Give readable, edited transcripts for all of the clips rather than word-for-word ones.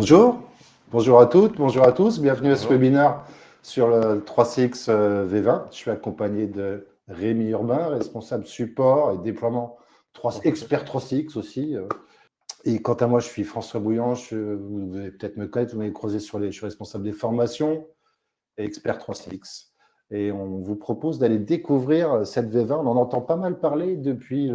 Bonjour, bonjour à toutes, bonjour à tous. Bienvenue à ce webinaire sur le 3CX V20. Je suis accompagné de Rémi Urbain, responsable support et déploiement expert 3CX aussi. Et quant à moi, je suis François Bouillant. Vous devez peut-être me connaître, vous m'avez croisé je suis responsable des formations et expert 3CX. Et on vous propose d'aller découvrir cette V20. On en entend pas mal parler depuis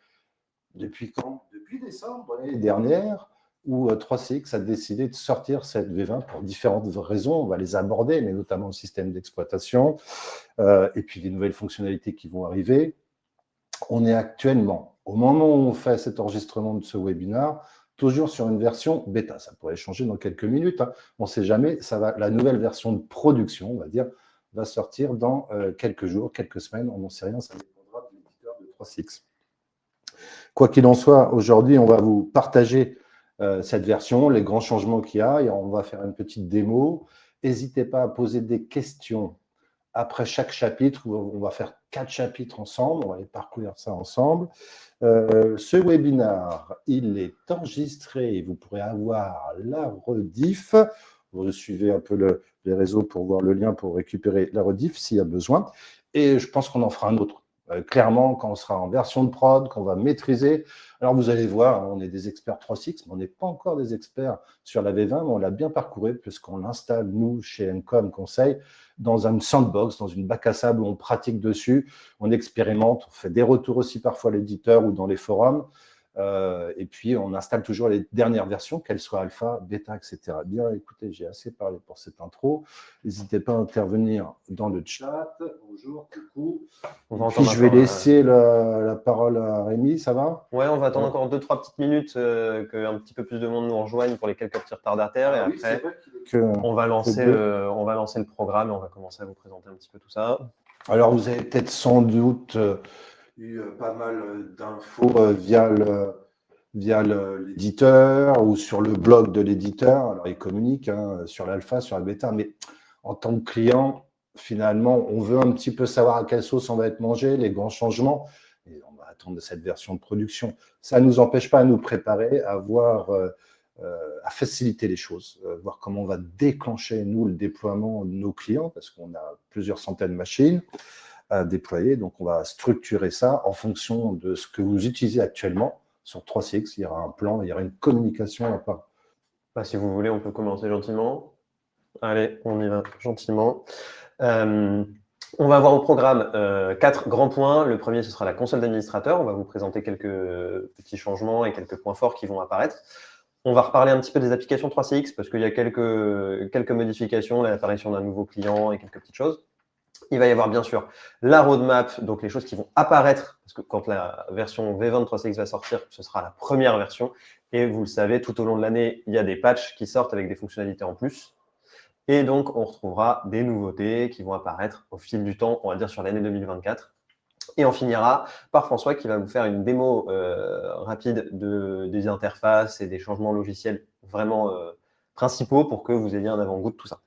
quand? Depuis décembre l'année dernière, où 3CX a décidé de sortir cette V20 pour différentes raisons. On va les aborder, mais notamment le système d'exploitation et puis les nouvelles fonctionnalités qui vont arriver. On est actuellement, au moment où on fait cet enregistrement de ce webinaire, toujours sur une version bêta. Ça pourrait changer dans quelques minutes. On ne sait jamais. La nouvelle version de production, on va dire, va sortir dans quelques jours, quelques semaines. On n'en sait rien. Ça dépendra de l'éditeur de 3CX. Quoi qu'il en soit, aujourd'hui, on va vous partager cette version, les grands changements qu'il y a, et on va faire une petite démo. N'hésitez pas à poser des questions après chaque chapitre. On va faire 4 chapitres ensemble, on va aller parcourir ça ensemble. Ce webinaire, il est enregistré et vous pourrez avoir la rediff. Vous suivez un peu les réseaux pour voir le lien pour récupérer la rediff s'il y a besoin. Et je pense qu'on en fera un autre. Clairement, quand on sera en version de prod, qu'on va maîtriser. Alors, vous allez voir, on est des experts 3CX, mais on n'est pas encore des experts sur la V20, mais on l'a bien parcouru puisqu'on l'installe, nous, chez Encom Conseil, dans une sandbox, dans une bac à sable où on pratique dessus, on expérimente, on fait des retours aussi parfois à l'éditeur ou dans les forums. Et puis, on installe toujours les dernières versions, qu'elles soient alpha, bêta, etc. Bien, écoutez, j'ai assez parlé pour cette intro. N'hésitez pas à intervenir dans le chat. Bonjour, coucou. Puis, je vais laisser la parole à Rémi, ça va? Ouais, on va attendre encore 2-3 petites minutes qu'un petit peu plus de monde nous rejoigne pour les quelques petits retardataires. Et après, on va lancer le programme et on va commencer à vous présenter un petit peu tout ça. Alors, vous avez peut-être sans doute eu pas mal d'infos via l'éditeur ou sur le blog de l'éditeur. Alors, ils communiquent sur l'alpha, sur la bêta, mais en tant que client, finalement, on veut un petit peu savoir à quelle sauce on va être mangé, les grands changements, et on va attendre cette version de production. Ça ne nous empêche pas à nous préparer, à faciliter les choses, voir comment on va déclencher, nous, le déploiement de nos clients, parce qu'on a plusieurs centaines de machines à déployer. Donc, on va structurer ça en fonction de ce que vous utilisez actuellement. Sur 3CX, il y aura un plan, il y aura une communication à part. Bah, si vous voulez, on peut commencer gentiment. Allez, on y va gentiment. On va avoir au programme 4 grands points. Le premier, ce sera la console d'administrateur. On va vous présenter quelques petits changements et quelques points forts qui vont apparaître. On va reparler un petit peu des applications 3CX parce qu'il y a quelques modifications, l'apparition d'un nouveau client et quelques petites choses. Il va y avoir bien sûr la roadmap, donc les choses qui vont apparaître, parce que quand la version V20 3CX va sortir, ce sera la première version. Et vous le savez, tout au long de l'année, il y a des patchs qui sortent avec des fonctionnalités en plus. Et donc, on retrouvera des nouveautés qui vont apparaître au fil du temps, on va dire sur l'année 2024. Et on finira par François qui va vous faire une démo rapide des interfaces et des changements logiciels vraiment principaux pour que vous ayez un avant-goût de tout ça.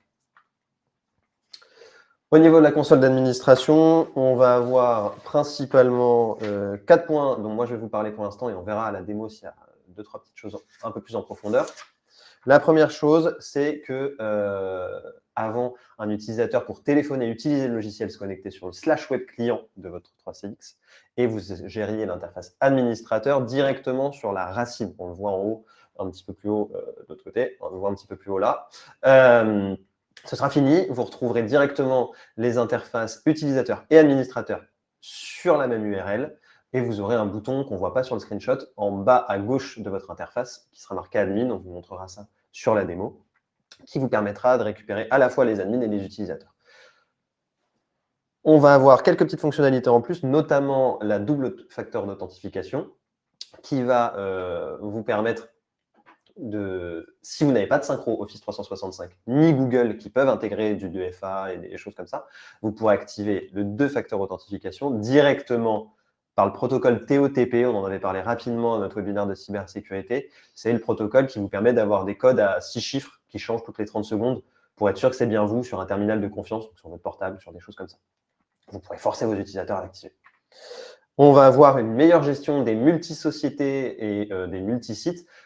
Au niveau de la console d'administration, on va avoir principalement 4 points dont moi je vais vous parler pour l'instant et on verra à la démo s'il y a 2-3 petites choses un peu plus en profondeur. La première chose, c'est que avant, un utilisateur pour téléphoner, utiliser le logiciel, se connecter sur le /web client de votre 3CX et vous gériez l'interface administrateur directement sur la racine. On le voit en haut, un petit peu plus haut de l'autre côté. On le voit un petit peu plus haut là. Ce sera fini. Vous retrouverez directement les interfaces utilisateurs et administrateurs sur la même URL. Et vous aurez un bouton qu'on ne voit pas sur le screenshot en bas à gauche de votre interface qui sera marqué admin. On vous montrera ça sur la démo, qui vous permettra de récupérer à la fois les admins et les utilisateurs. On va avoir quelques petites fonctionnalités en plus, notamment la double facteur d'authentification qui va vous permettre si vous n'avez pas de synchro Office 365 ni Google qui peuvent intégrer du 2FA et des choses comme ça, vous pourrez activer le 2 facteurs authentification directement par le protocole TOTP. On en avait parlé rapidement à notre webinaire de cybersécurité. C'est le protocole qui vous permet d'avoir des codes à 6 chiffres qui changent toutes les 30 secondes pour être sûr que c'est bien vous sur un terminal de confiance, sur votre portable, sur des choses comme ça. Vous pourrez forcer vos utilisateurs à l'activer. On va avoir une meilleure gestion des multi-sociétés et des multi-sites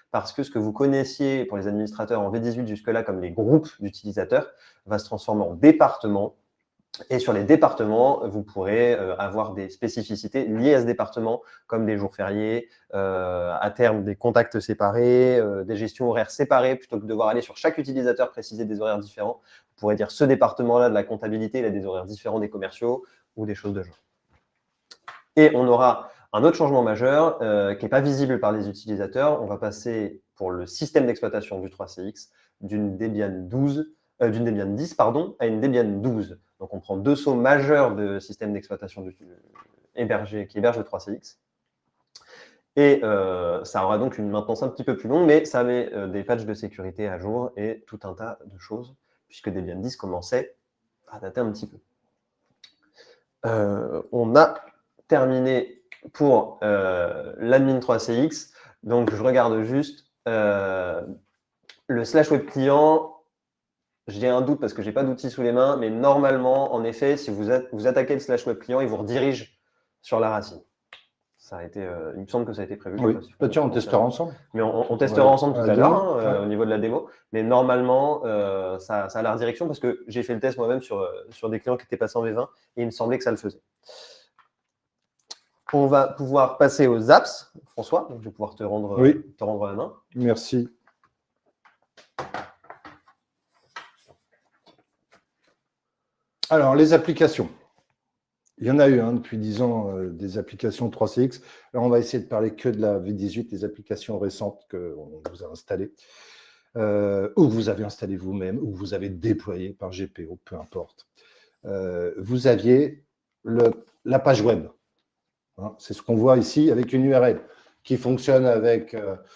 parce que ce que vous connaissiez pour les administrateurs en V18 jusque-là comme les groupes d'utilisateurs va se transformer en départements. Et sur les départements, vous pourrez avoir des spécificités liées à ce département, comme des jours fériés, à terme des contacts séparés, des gestions horaires séparées, plutôt que de devoir aller sur chaque utilisateur préciser des horaires différents. Vous pourrez dire ce département-là de la comptabilité, il a des horaires différents des commerciaux ou des choses de genre. Et on aura un autre changement majeur qui n'est pas visible par les utilisateurs. On va passer pour le système d'exploitation du 3CX d'une Debian 10 à une Debian 12. Donc, on prend deux sauts majeurs de système d'exploitation qui héberge le 3CX. Et ça aura donc une maintenance un petit peu plus longue, mais ça met des patchs de sécurité à jour et tout un tas de choses, puisque Debian 10 commençait à dater un petit peu. On a terminé pour l'admin 3CX. Donc, je regarde juste le /web client. J'ai un doute parce que je n'ai pas d'outils sous les mains, mais normalement, en effet, si vous attaquez le /web client, il vous redirige sur la racine. Ça a été, il me semble que ça a été prévu. Oui, tiens, on testera ensemble. Mais on testera ensemble tout à l'heure au niveau de la démo. Mais normalement, ça a la redirection parce que j'ai fait le test moi-même sur des clients qui étaient passés en V20 et il me semblait que ça le faisait. On va pouvoir passer aux apps, François. Donc, je vais pouvoir te rendre la main. Merci. Alors, les applications. Il y en a eu depuis 10 ans des applications 3CX. Là, on va essayer de parler que de la V18, des applications récentes qu'on vous a installées, ou que vous avez installées vous-même, ou que vous avez déployées par GPO, peu importe. Vous aviez la page web. Hein, c'est ce qu'on voit ici avec une URL qui fonctionne avec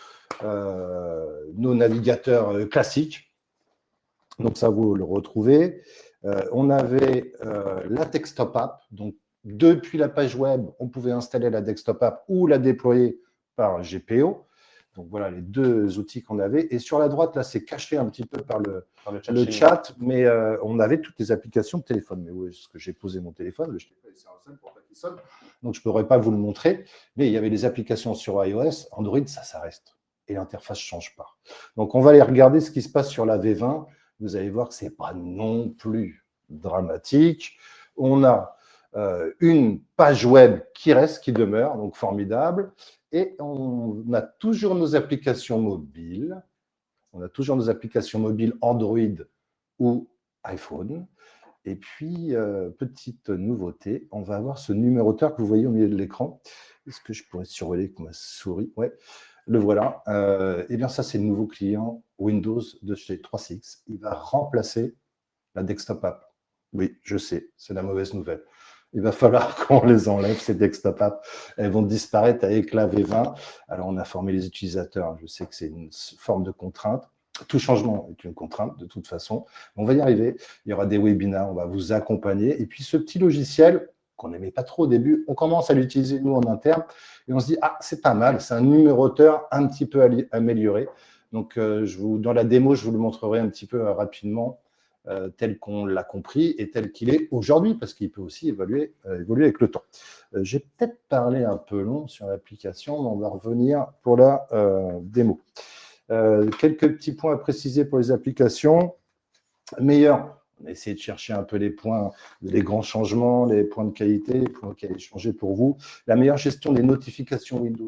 nos navigateurs classiques. Donc, ça, vous le retrouvez. On avait la desktop app. Donc, depuis la page web, on pouvait installer la desktop app ou la déployer par GPO. Donc, voilà les deux outils qu'on avait. Et sur la droite, là, c'est caché un petit peu par le chat, mais on avait toutes les applications de téléphone. Mais où est-ce que j'ai posé mon téléphone? Je ne l'ai pas laissé en scène pour pas qu'il sonne. Donc, je ne pourrais pas vous le montrer. Mais il y avait les applications sur iOS. Android, ça reste. Et l'interface ne change pas. Donc, on va aller regarder ce qui se passe sur la V20. Vous allez voir que ce n'est pas non plus dramatique. On a une page web qui reste, qui demeure, donc formidable. Et on a toujours nos applications mobiles. On a toujours nos applications mobiles Android ou iPhone. Et puis, petite nouveauté, on va avoir ce numéroteur que vous voyez au milieu de l'écran. Est-ce que je pourrais survoler avec ma souris? Ouais. Le voilà. Eh bien, ça, c'est le nouveau client Windows de chez 3CX. Il va remplacer la desktop app. Oui, je sais, c'est la mauvaise nouvelle. Il va falloir qu'on les enlève, ces desktop apps. Elles vont disparaître avec la V20. Alors, on a formé les utilisateurs. Je sais que c'est une forme de contrainte. Tout changement est une contrainte, de toute façon. On va y arriver. Il y aura des webinars, on va vous accompagner. Et puis, ce petit logiciel qu'on n'aimait pas trop au début, on commence à l'utiliser, nous, en interne. Et on se dit, ah, c'est pas mal, c'est un numéroteur un petit peu amélioré. Donc, dans la démo, je vous le montrerai un petit peu rapidement, tel qu'on l'a compris et tel qu'il est aujourd'hui, parce qu'il peut aussi évoluer avec le temps. J'ai peut-être parlé un peu long sur l'application, mais on va revenir pour la démo. Quelques petits points à préciser pour les applications. Meilleur. On a essayé de chercher un peu les points, les grands changements, les points de qualité, les points qui allaient changer pour vous. La meilleure gestion des notifications Windows.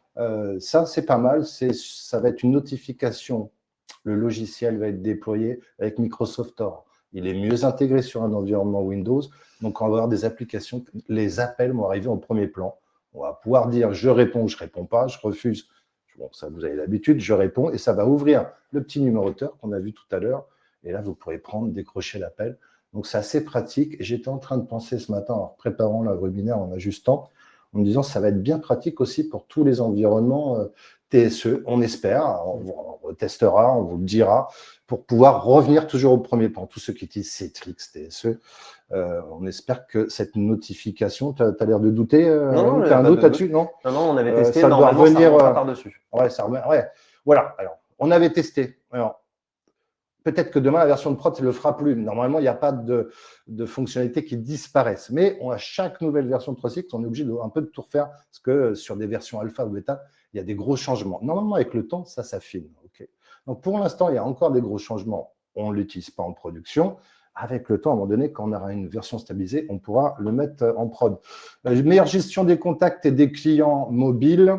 Ça, c'est pas mal. Ça va être une notification. Le logiciel va être déployé avec Microsoft Tor. Il est mieux intégré sur un environnement Windows. Donc, on va avoir des applications. Les appels vont arriver en premier plan. On va pouvoir dire je réponds, je ne réponds pas, je refuse. Bon, ça, vous avez l'habitude, je réponds et ça va ouvrir le petit numéroteur qu'on a vu tout à l'heure. Et là, vous pourrez décrocher l'appel. Donc, c'est assez pratique. Et j'étais en train de penser ce matin, en préparant le webinaire, en ajustant, en me disant que ça va être bien pratique aussi pour tous les environnements TSE. On espère, on testera, on vous le dira, pour pouvoir revenir toujours au premier plan. Tous ceux qui utilisent Citrix, TSE, on espère que cette notification, tu as l'air de douter, non, tu as un doute là-dessus, non? Non, on avait testé, ça doit revenir par-dessus. Ouais, ça revient. Ouais. Voilà, alors, on avait testé. Alors, peut-être que demain, la version de prod ne le fera plus. Normalement, il n'y a pas de fonctionnalités qui disparaissent. Mais à chaque nouvelle version de 3.6, on est obligé un peu de tout refaire parce que sur des versions alpha ou bêta, il y a des gros changements. Normalement, avec le temps, ça s'affine. Okay. Donc, pour l'instant, il y a encore des gros changements. On ne l'utilise pas en production. Avec le temps, à un moment donné, quand on aura une version stabilisée, on pourra le mettre en prod. Meilleure gestion des contacts et des clients mobiles.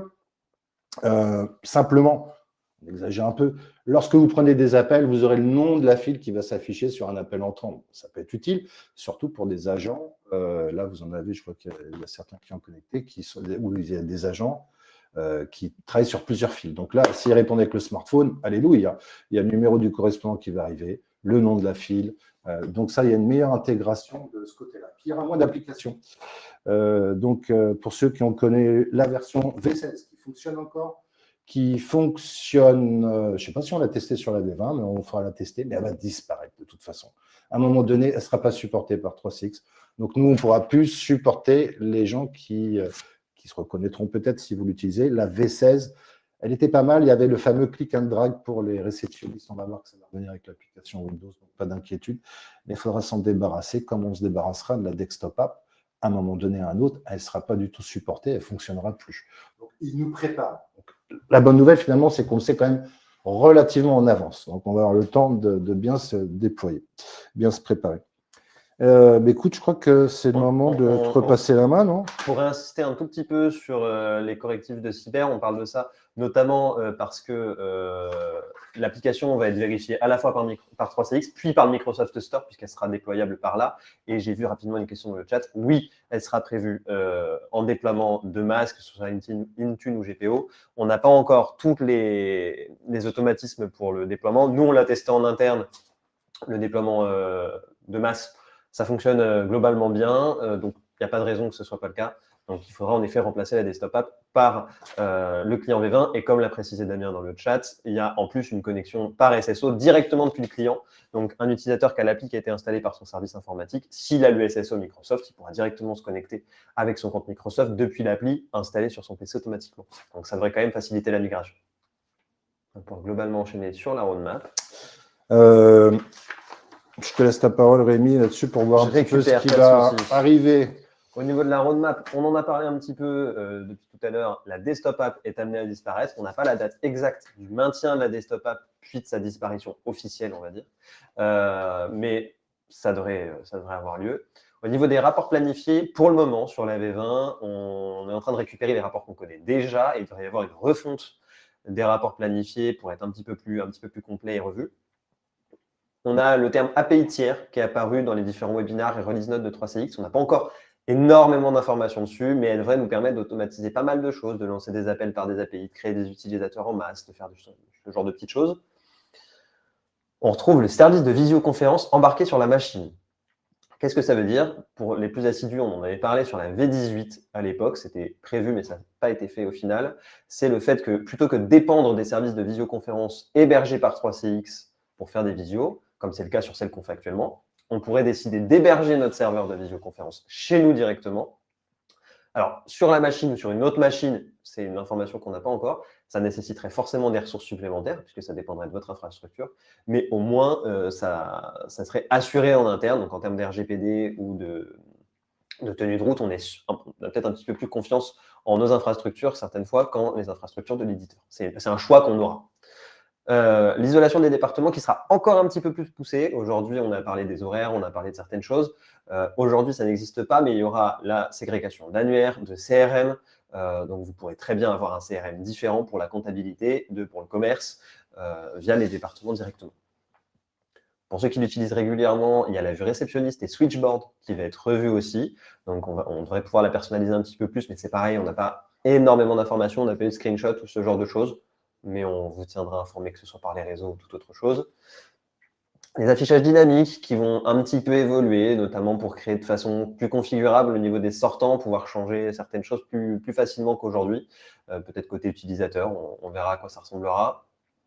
Simplement, on exagère un peu, lorsque vous prenez des appels, vous aurez le nom de la file qui va s'afficher sur un appel entrant. Ça peut être utile, surtout pour des agents. Là, vous en avez, je crois qu'il y a certains clients connectés où il y a des agents qui travaillent sur plusieurs fils. Donc là, s'ils répondent avec le smartphone, alléluia, il y a le numéro du correspondant qui va arriver, le nom de la file. Donc ça, il y a une meilleure intégration de ce côté-là. Puis il y aura moins d'applications. Pour ceux qui ont connu la version V16 qui fonctionne encore, qui fonctionne, je ne sais pas si on l'a testé sur la V20, mais on fera la tester, mais elle va disparaître de toute façon. À un moment donné, elle ne sera pas supportée par 3.6. Donc nous, on ne pourra plus supporter les gens qui se reconnaîtront peut-être si vous l'utilisez. La V16, elle était pas mal. Il y avait le fameux click and drag pour les réceptionnistes. On va voir que ça va revenir avec l'application Windows, donc pas d'inquiétude. Mais il faudra s'en débarrasser, comme on se débarrassera de la desktop app. À un moment donné à un autre, elle ne sera pas du tout supportée, elle ne fonctionnera plus. Donc, il nous prépare. Donc, la bonne nouvelle, finalement, c'est qu'on le sait quand même relativement en avance. Donc, on va avoir le temps de bien se déployer, bien se préparer. Écoute, je crois que c'est le moment de te repasser la main, non? Pour insister un tout petit peu sur les correctifs de cyber, on parle de ça notamment parce que l'application va être vérifiée à la fois par 3CX, puis par le Microsoft Store, puisqu'elle sera déployable par là. Et j'ai vu rapidement une question dans le chat. Oui, elle sera prévue en déploiement de masques, que ce soit Intune ou GPO. On n'a pas encore tous les automatismes pour le déploiement. Nous, on l'a testé en interne, le déploiement de masse. Ça fonctionne globalement bien, donc il n'y a pas de raison que ce ne soit pas le cas. Donc, il faudra en effet remplacer la desktop app par le client V20. Et comme l'a précisé Damien dans le chat, il y a en plus une connexion par SSO directement depuis le client. Donc, un utilisateur qui a l'appli qui a été installé par son service informatique, s'il a le SSO Microsoft, il pourra directement se connecter avec son compte Microsoft depuis l'appli installée sur son PC automatiquement. Donc, ça devrait quand même faciliter la migration. On peut globalement enchaîner sur la roadmap. Je te laisse la parole, Rémi, là-dessus pour voir un petit peu ce qui va arriver. Au niveau de la roadmap, on en a parlé un petit peu depuis tout à l'heure. La desktop app est amenée à disparaître. On n'a pas la date exacte du maintien de la desktop app puis de sa disparition officielle, on va dire. Mais ça devrait avoir lieu. Au niveau des rapports planifiés, pour le moment, sur la V20, on est en train de récupérer les rapports qu'on connaît déjà. Et il devrait y avoir une refonte des rapports planifiés pour être un petit peu plus complet et revu. On a le terme API tiers qui est apparu dans les différents webinars et release notes de 3CX. On n'a pas encore énormément d'informations dessus, mais elle devrait nous permettre d'automatiser pas mal de choses, de lancer des appels par des API, de créer des utilisateurs en masse, de faire ce genre de petites choses. On retrouve le service de visioconférence embarqué sur la machine. Qu'est-ce que ça veut dire? Pour les plus assidus, on en avait parlé sur la V18 à l'époque, c'était prévu, mais ça n'a pas été fait au final. C'est le fait que plutôt que de dépendre des services de visioconférence hébergés par 3CX pour faire des visios, comme c'est le cas sur celle qu'on fait actuellement, on pourrait décider d'héberger notre serveur de visioconférence chez nous directement. Alors, sur la machine ou sur une autre machine, c'est une information qu'on n'a pas encore. Ça nécessiterait forcément des ressources supplémentaires, puisque ça dépendrait de votre infrastructure. Mais au moins, ça serait assuré en interne. Donc, en termes d'RGPD ou de tenue de route, on a peut-être un petit peu plus confiance en nos infrastructures, certaines fois, qu'en les infrastructures de l'éditeur. C'est un choix qu'on aura. L'isolation des départements qui sera encore un petit peu plus poussée. Aujourd'hui, on a parlé des horaires, on a parlé de certaines choses. Aujourd'hui, ça n'existe pas, mais il y aura la ségrégation d'annuaires, de CRM. Donc, vous pourrez très bien avoir un CRM différent pour la comptabilité, pour le commerce, via les départements directement. Pour ceux qui l'utilisent régulièrement, il y a la vue réceptionniste et switchboard qui va être revue aussi. Donc, on devrait pouvoir la personnaliser un petit peu plus, mais c'est pareil, on n'a pas énormément d'informations, on n'a pas eu de screenshot ou ce genre de choses. Mais on vous tiendra informé que ce soit par les réseaux ou toute autre chose. Les affichages dynamiques qui vont un petit peu évoluer, notamment pour créer de façon plus configurable au niveau des sortants, pouvoir changer certaines choses plus facilement qu'aujourd'hui. Peut-être côté utilisateur, on verra à quoi ça ressemblera.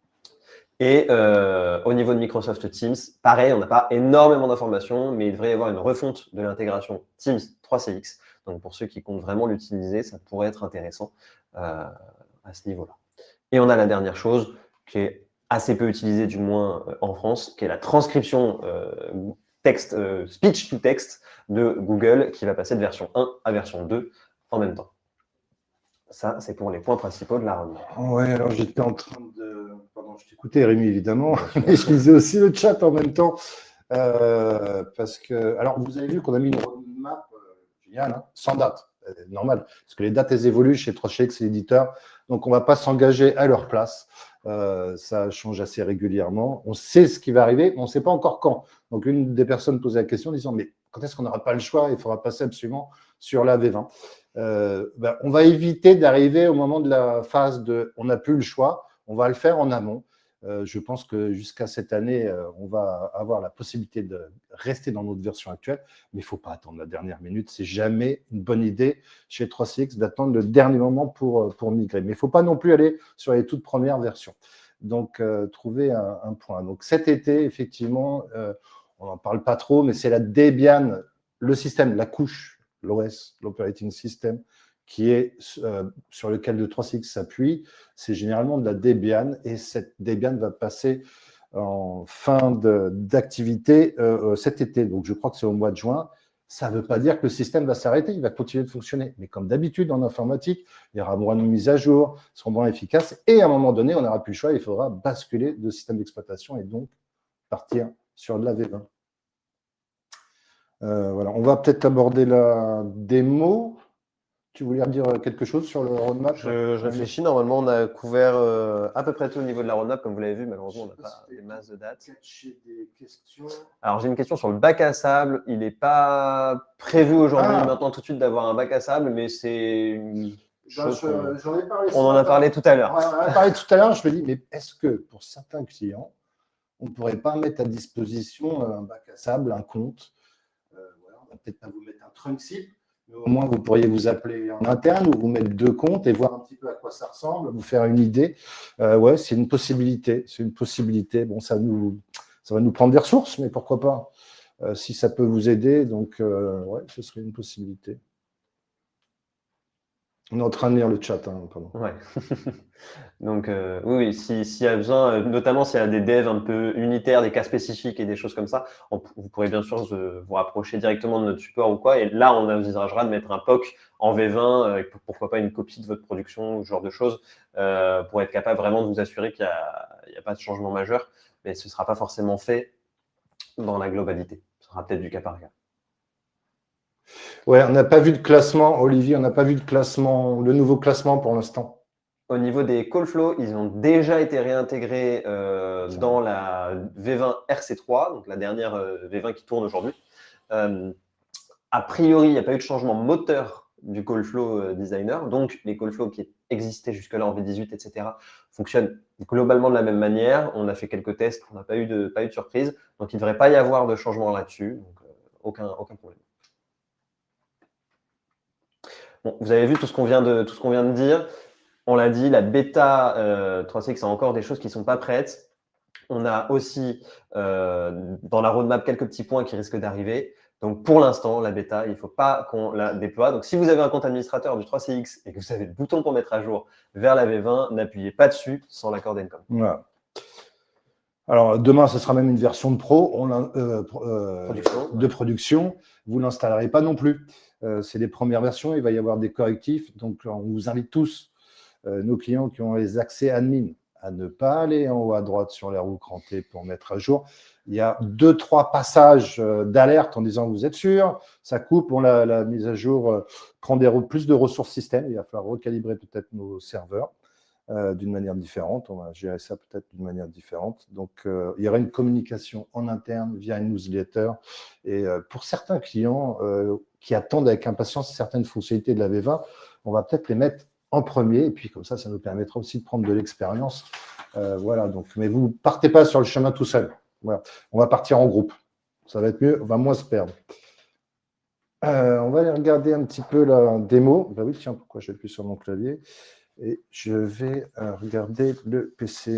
Et au niveau de Microsoft Teams, pareil, on n'a pas énormément d'informations, mais il devrait y avoir une refonte de l'intégration Teams 3CX. Donc pour ceux qui comptent vraiment l'utiliser, ça pourrait être intéressant à ce niveau-là. Et on a la dernière chose qui est assez peu utilisé du moins en France, qui est la transcription texte, speech to text de Google, qui va passer de version 1 à version 2 en même temps. Ça, c'est pour les points principaux de la roadmap. Ouais, alors j'étais en train de. Pardon, je t'écoutais, Rémi, évidemment, mais je lisais aussi le chat en même temps. Parce que. Alors, vous avez vu qu'on a mis une roadmap géniale, hein, sans date. Normal, parce que les dates, elles évoluent chez 3CX et l'éditeur. Donc, on ne va pas s'engager à leur place. Ça change assez régulièrement. On sait ce qui va arriver, mais on ne sait pas encore quand. Donc, une des personnes posait la question en disant, mais quand est-ce qu'on n'aura pas le choix? Il faudra passer absolument sur la V20. On va éviter d'arriver au moment de la phase de on n'a plus le choix, on va le faire en amont. Je pense que jusqu'à cette année, on va avoir la possibilité de rester dans notre version actuelle, mais il ne faut pas attendre la dernière minute. C'est jamais une bonne idée chez 3CX d'attendre le dernier moment pour migrer. Mais il ne faut pas non plus aller sur les toutes premières versions. Donc, trouver un point. Donc, cet été, effectivement, on n'en parle pas trop, mais c'est la Debian, le système, la couche, l'OS, l'operating system, qui est sur lequel le 3CX s'appuie, c'est généralement de la Debian, et cette Debian va passer en fin d'activité cet été. Donc, je crois que c'est au mois de juin. Ça ne veut pas dire que le système va s'arrêter, il va continuer de fonctionner. Mais comme d'habitude en informatique, il y aura moins de mises à jour, seront moins efficaces, et à un moment donné, on n'aura plus le choix, il faudra basculer de système d'exploitation et donc partir sur de la V20. Voilà. On va peut-être aborder la démo. Tu voulais dire quelque chose sur le roadmap? Je réfléchis. Normalement, on a couvert à peu près tout au niveau de la roadmap. Comme vous l'avez vu, malheureusement, on n'a pas des masses de dates. Des questions. Alors, j'ai une question sur le bac à sable. Il n'est pas prévu aujourd'hui, maintenant, tout de suite, d'avoir un bac à sable, mais c'est une chose on en a parlé tout à l'heure. On en a parlé tout à l'heure. Je me dis, mais est-ce que pour certains clients, on ne pourrait pas mettre à disposition un bac à sable, un compte? Voilà, on va peut-être pas vous mettre un trunk zip, mais au moins vous pourriez vous appeler en interne ou vous mettre deux comptes et voir un petit peu à quoi ça ressemble, vous faire une idée. Ouais, c'est une possibilité. C'est une possibilité. Bon, ça va nous prendre des ressources, mais pourquoi pas si ça peut vous aider. Donc, ouais, ce serait une possibilité. On est en train de lire le chat, hein, pardon. Ouais. Donc, oui, s'il y a besoin, notamment s'il y a des devs un peu unitaires, des cas spécifiques et des choses comme ça, vous pourrez bien sûr vous rapprocher directement de notre support ou quoi. Et là, on envisagera de mettre un POC en V20, pourquoi pas une copie de votre production, ce genre de choses, pour être capable vraiment de vous assurer qu'il n'y a pas de changement majeur. Mais ce ne sera pas forcément fait dans la globalité. Ce sera peut-être du cas par cas. Ouais, on n'a pas vu de classement, Olivier, on n'a pas vu de classement, le nouveau classement pour l'instant. Au niveau des call flows, ils ont déjà été réintégrés dans la V20 RC3, donc la dernière V20 qui tourne aujourd'hui. A priori, il n'y a pas eu de changement moteur du call flow designer, donc les call flows qui existaient jusque-là en V18, etc., fonctionnent globalement de la même manière. On a fait quelques tests, on n'a pas eu de surprise, donc il ne devrait pas y avoir de changement là-dessus, donc aucun problème. Bon, vous avez vu tout ce qu'on vient de dire. On l'a dit, la bêta 3CX a encore des choses qui ne sont pas prêtes. On a aussi dans la roadmap quelques petits points qui risquent d'arriver. Donc pour l'instant, la bêta, il ne faut pas qu'on la déploie. Donc si vous avez un compte administrateur du 3CX et que vous avez le bouton pour mettre à jour vers la V20, n'appuyez pas dessus sans l'accord d'Encom. Voilà. Alors demain, ce sera même une version de pro, de production. Vous ne l'installerez pas non plus. C'est les premières versions, il va y avoir des correctifs. Donc on vous invite tous, nos clients qui ont les accès admin, à ne pas aller en haut à droite sur la roue crantée pour mettre à jour. Il y a 2-3 passages d'alerte en disant vous êtes sûr, ça coupe, la mise à jour prend plus de ressources système, il va falloir recalibrer peut-être nos serveurs d'une manière différente, on va gérer ça peut-être d'une manière différente. Donc il y aura une communication en interne via une newsletter et pour certains clients qui attendent avec impatience certaines fonctionnalités de la V20, on va peut-être les mettre en premier, et puis comme ça nous permettra aussi de prendre de l'expérience. Voilà, donc, mais vous ne partez pas sur le chemin tout seul. Voilà. On va partir en groupe. Ça va être mieux, on va moins se perdre. On va aller regarder un petit peu la démo. Ben oui, tiens, pourquoi je n'appuie sur mon clavier? Et je vais regarder le PC.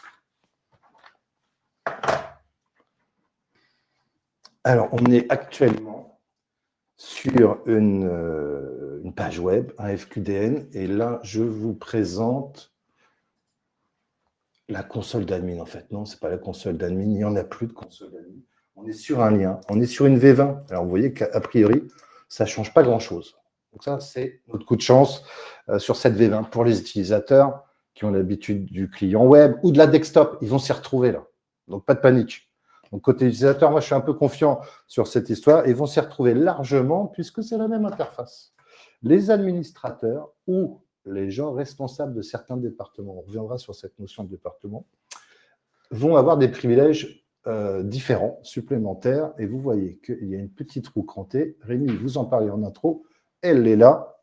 Alors, on est actuellement sur une page web, un FQDN, et là, je vous présente la console d'admin, en fait. Non, ce n'est pas la console d'admin. Il n'y en a plus de console d'admin. On est sur un lien. On est sur une V20. Alors, vous voyez qu'a priori, ça ne change pas grand-chose. Donc ça, c'est notre coup de chance sur cette V20 pour les utilisateurs qui ont l'habitude du client web ou de la desktop. Ils vont s'y retrouver là. Donc, pas de panique. Donc, côté utilisateur, moi, je suis un peu confiant sur cette histoire. Ils vont s'y retrouver largement puisque c'est la même interface. Les administrateurs ou les gens responsables de certains départements, on reviendra sur cette notion de département, vont avoir des privilèges différents, supplémentaires. Et vous voyez qu'il y a une petite roue crantée. Rémi, vous en parlez en intro. Elle est là.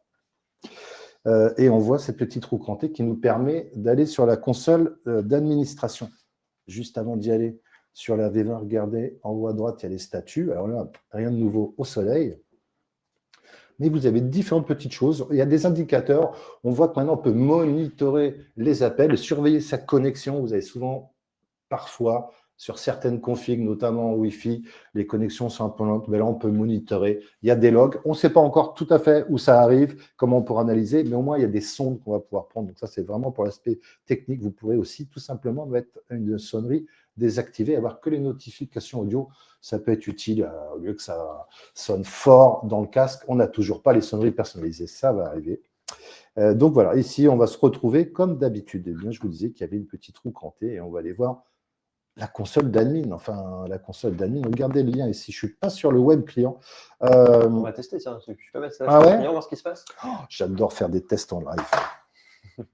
Et on voit cette petite roue crantée qui nous permet d'aller sur la console d'administration. Juste avant d'y aller sur la V20, regardez, en haut à droite, il y a les statuts. Alors là, rien de nouveau au soleil. Mais vous avez différentes petites choses. Il y a des indicateurs. On voit que maintenant, on peut monitorer les appels, surveiller sa connexion. Vous avez souvent, parfois, sur certaines configs, notamment Wi-Fi, les connexions sont un peu lentes. Mais là, on peut monitorer. Il y a des logs. On ne sait pas encore tout à fait où ça arrive, comment on pourra analyser, mais au moins, il y a des sondes qu'on va pouvoir prendre. Donc ça, c'est vraiment pour l'aspect technique. Vous pourrez aussi tout simplement mettre une sonnerie désactivée, avoir que les notifications audio. Ça peut être utile au lieu que ça sonne fort dans le casque. On n'a toujours pas les sonneries personnalisées. Ça va arriver. Donc voilà, ici, on va se retrouver comme d'habitude. Eh bien, je vous disais qu'il y avait une petite roue crantée et on va aller voir la console d'admin. Enfin, la console d'admin. Regardez le lien ici. Je ne suis pas sur le web client. On va tester, tiens. Je peux mettre ça sur le client, voir ce qui se passe. J'adore faire des tests en live.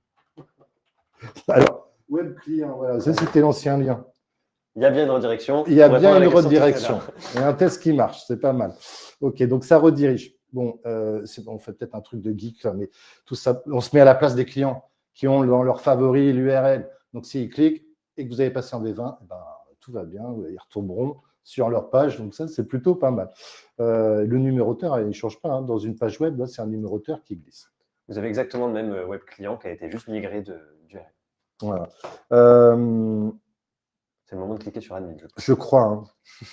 Alors, web client, voilà. Ça, c'était l'ancien lien. Il y a bien une redirection. Il y a bien une redirection. Il y a un test qui marche, c'est pas mal. Ok, donc ça redirige. Bon, on fait peut-être un truc de geek, mais tout ça, on se met à la place des clients qui ont dans leur favori l'URL. Donc, s'ils cliquent et que vous avez passé en V20, ben, tout va bien, ils retourneront sur leur page. Donc, ça, c'est plutôt pas mal. Le numéroteur, il ne change pas. Hein. Dans une page web, là, c'est un numéroteur qui glisse. Vous avez exactement le même web client qui a été juste migré d'URL. Voilà. C'est le moment de cliquer sur admin. Je crois. Hein.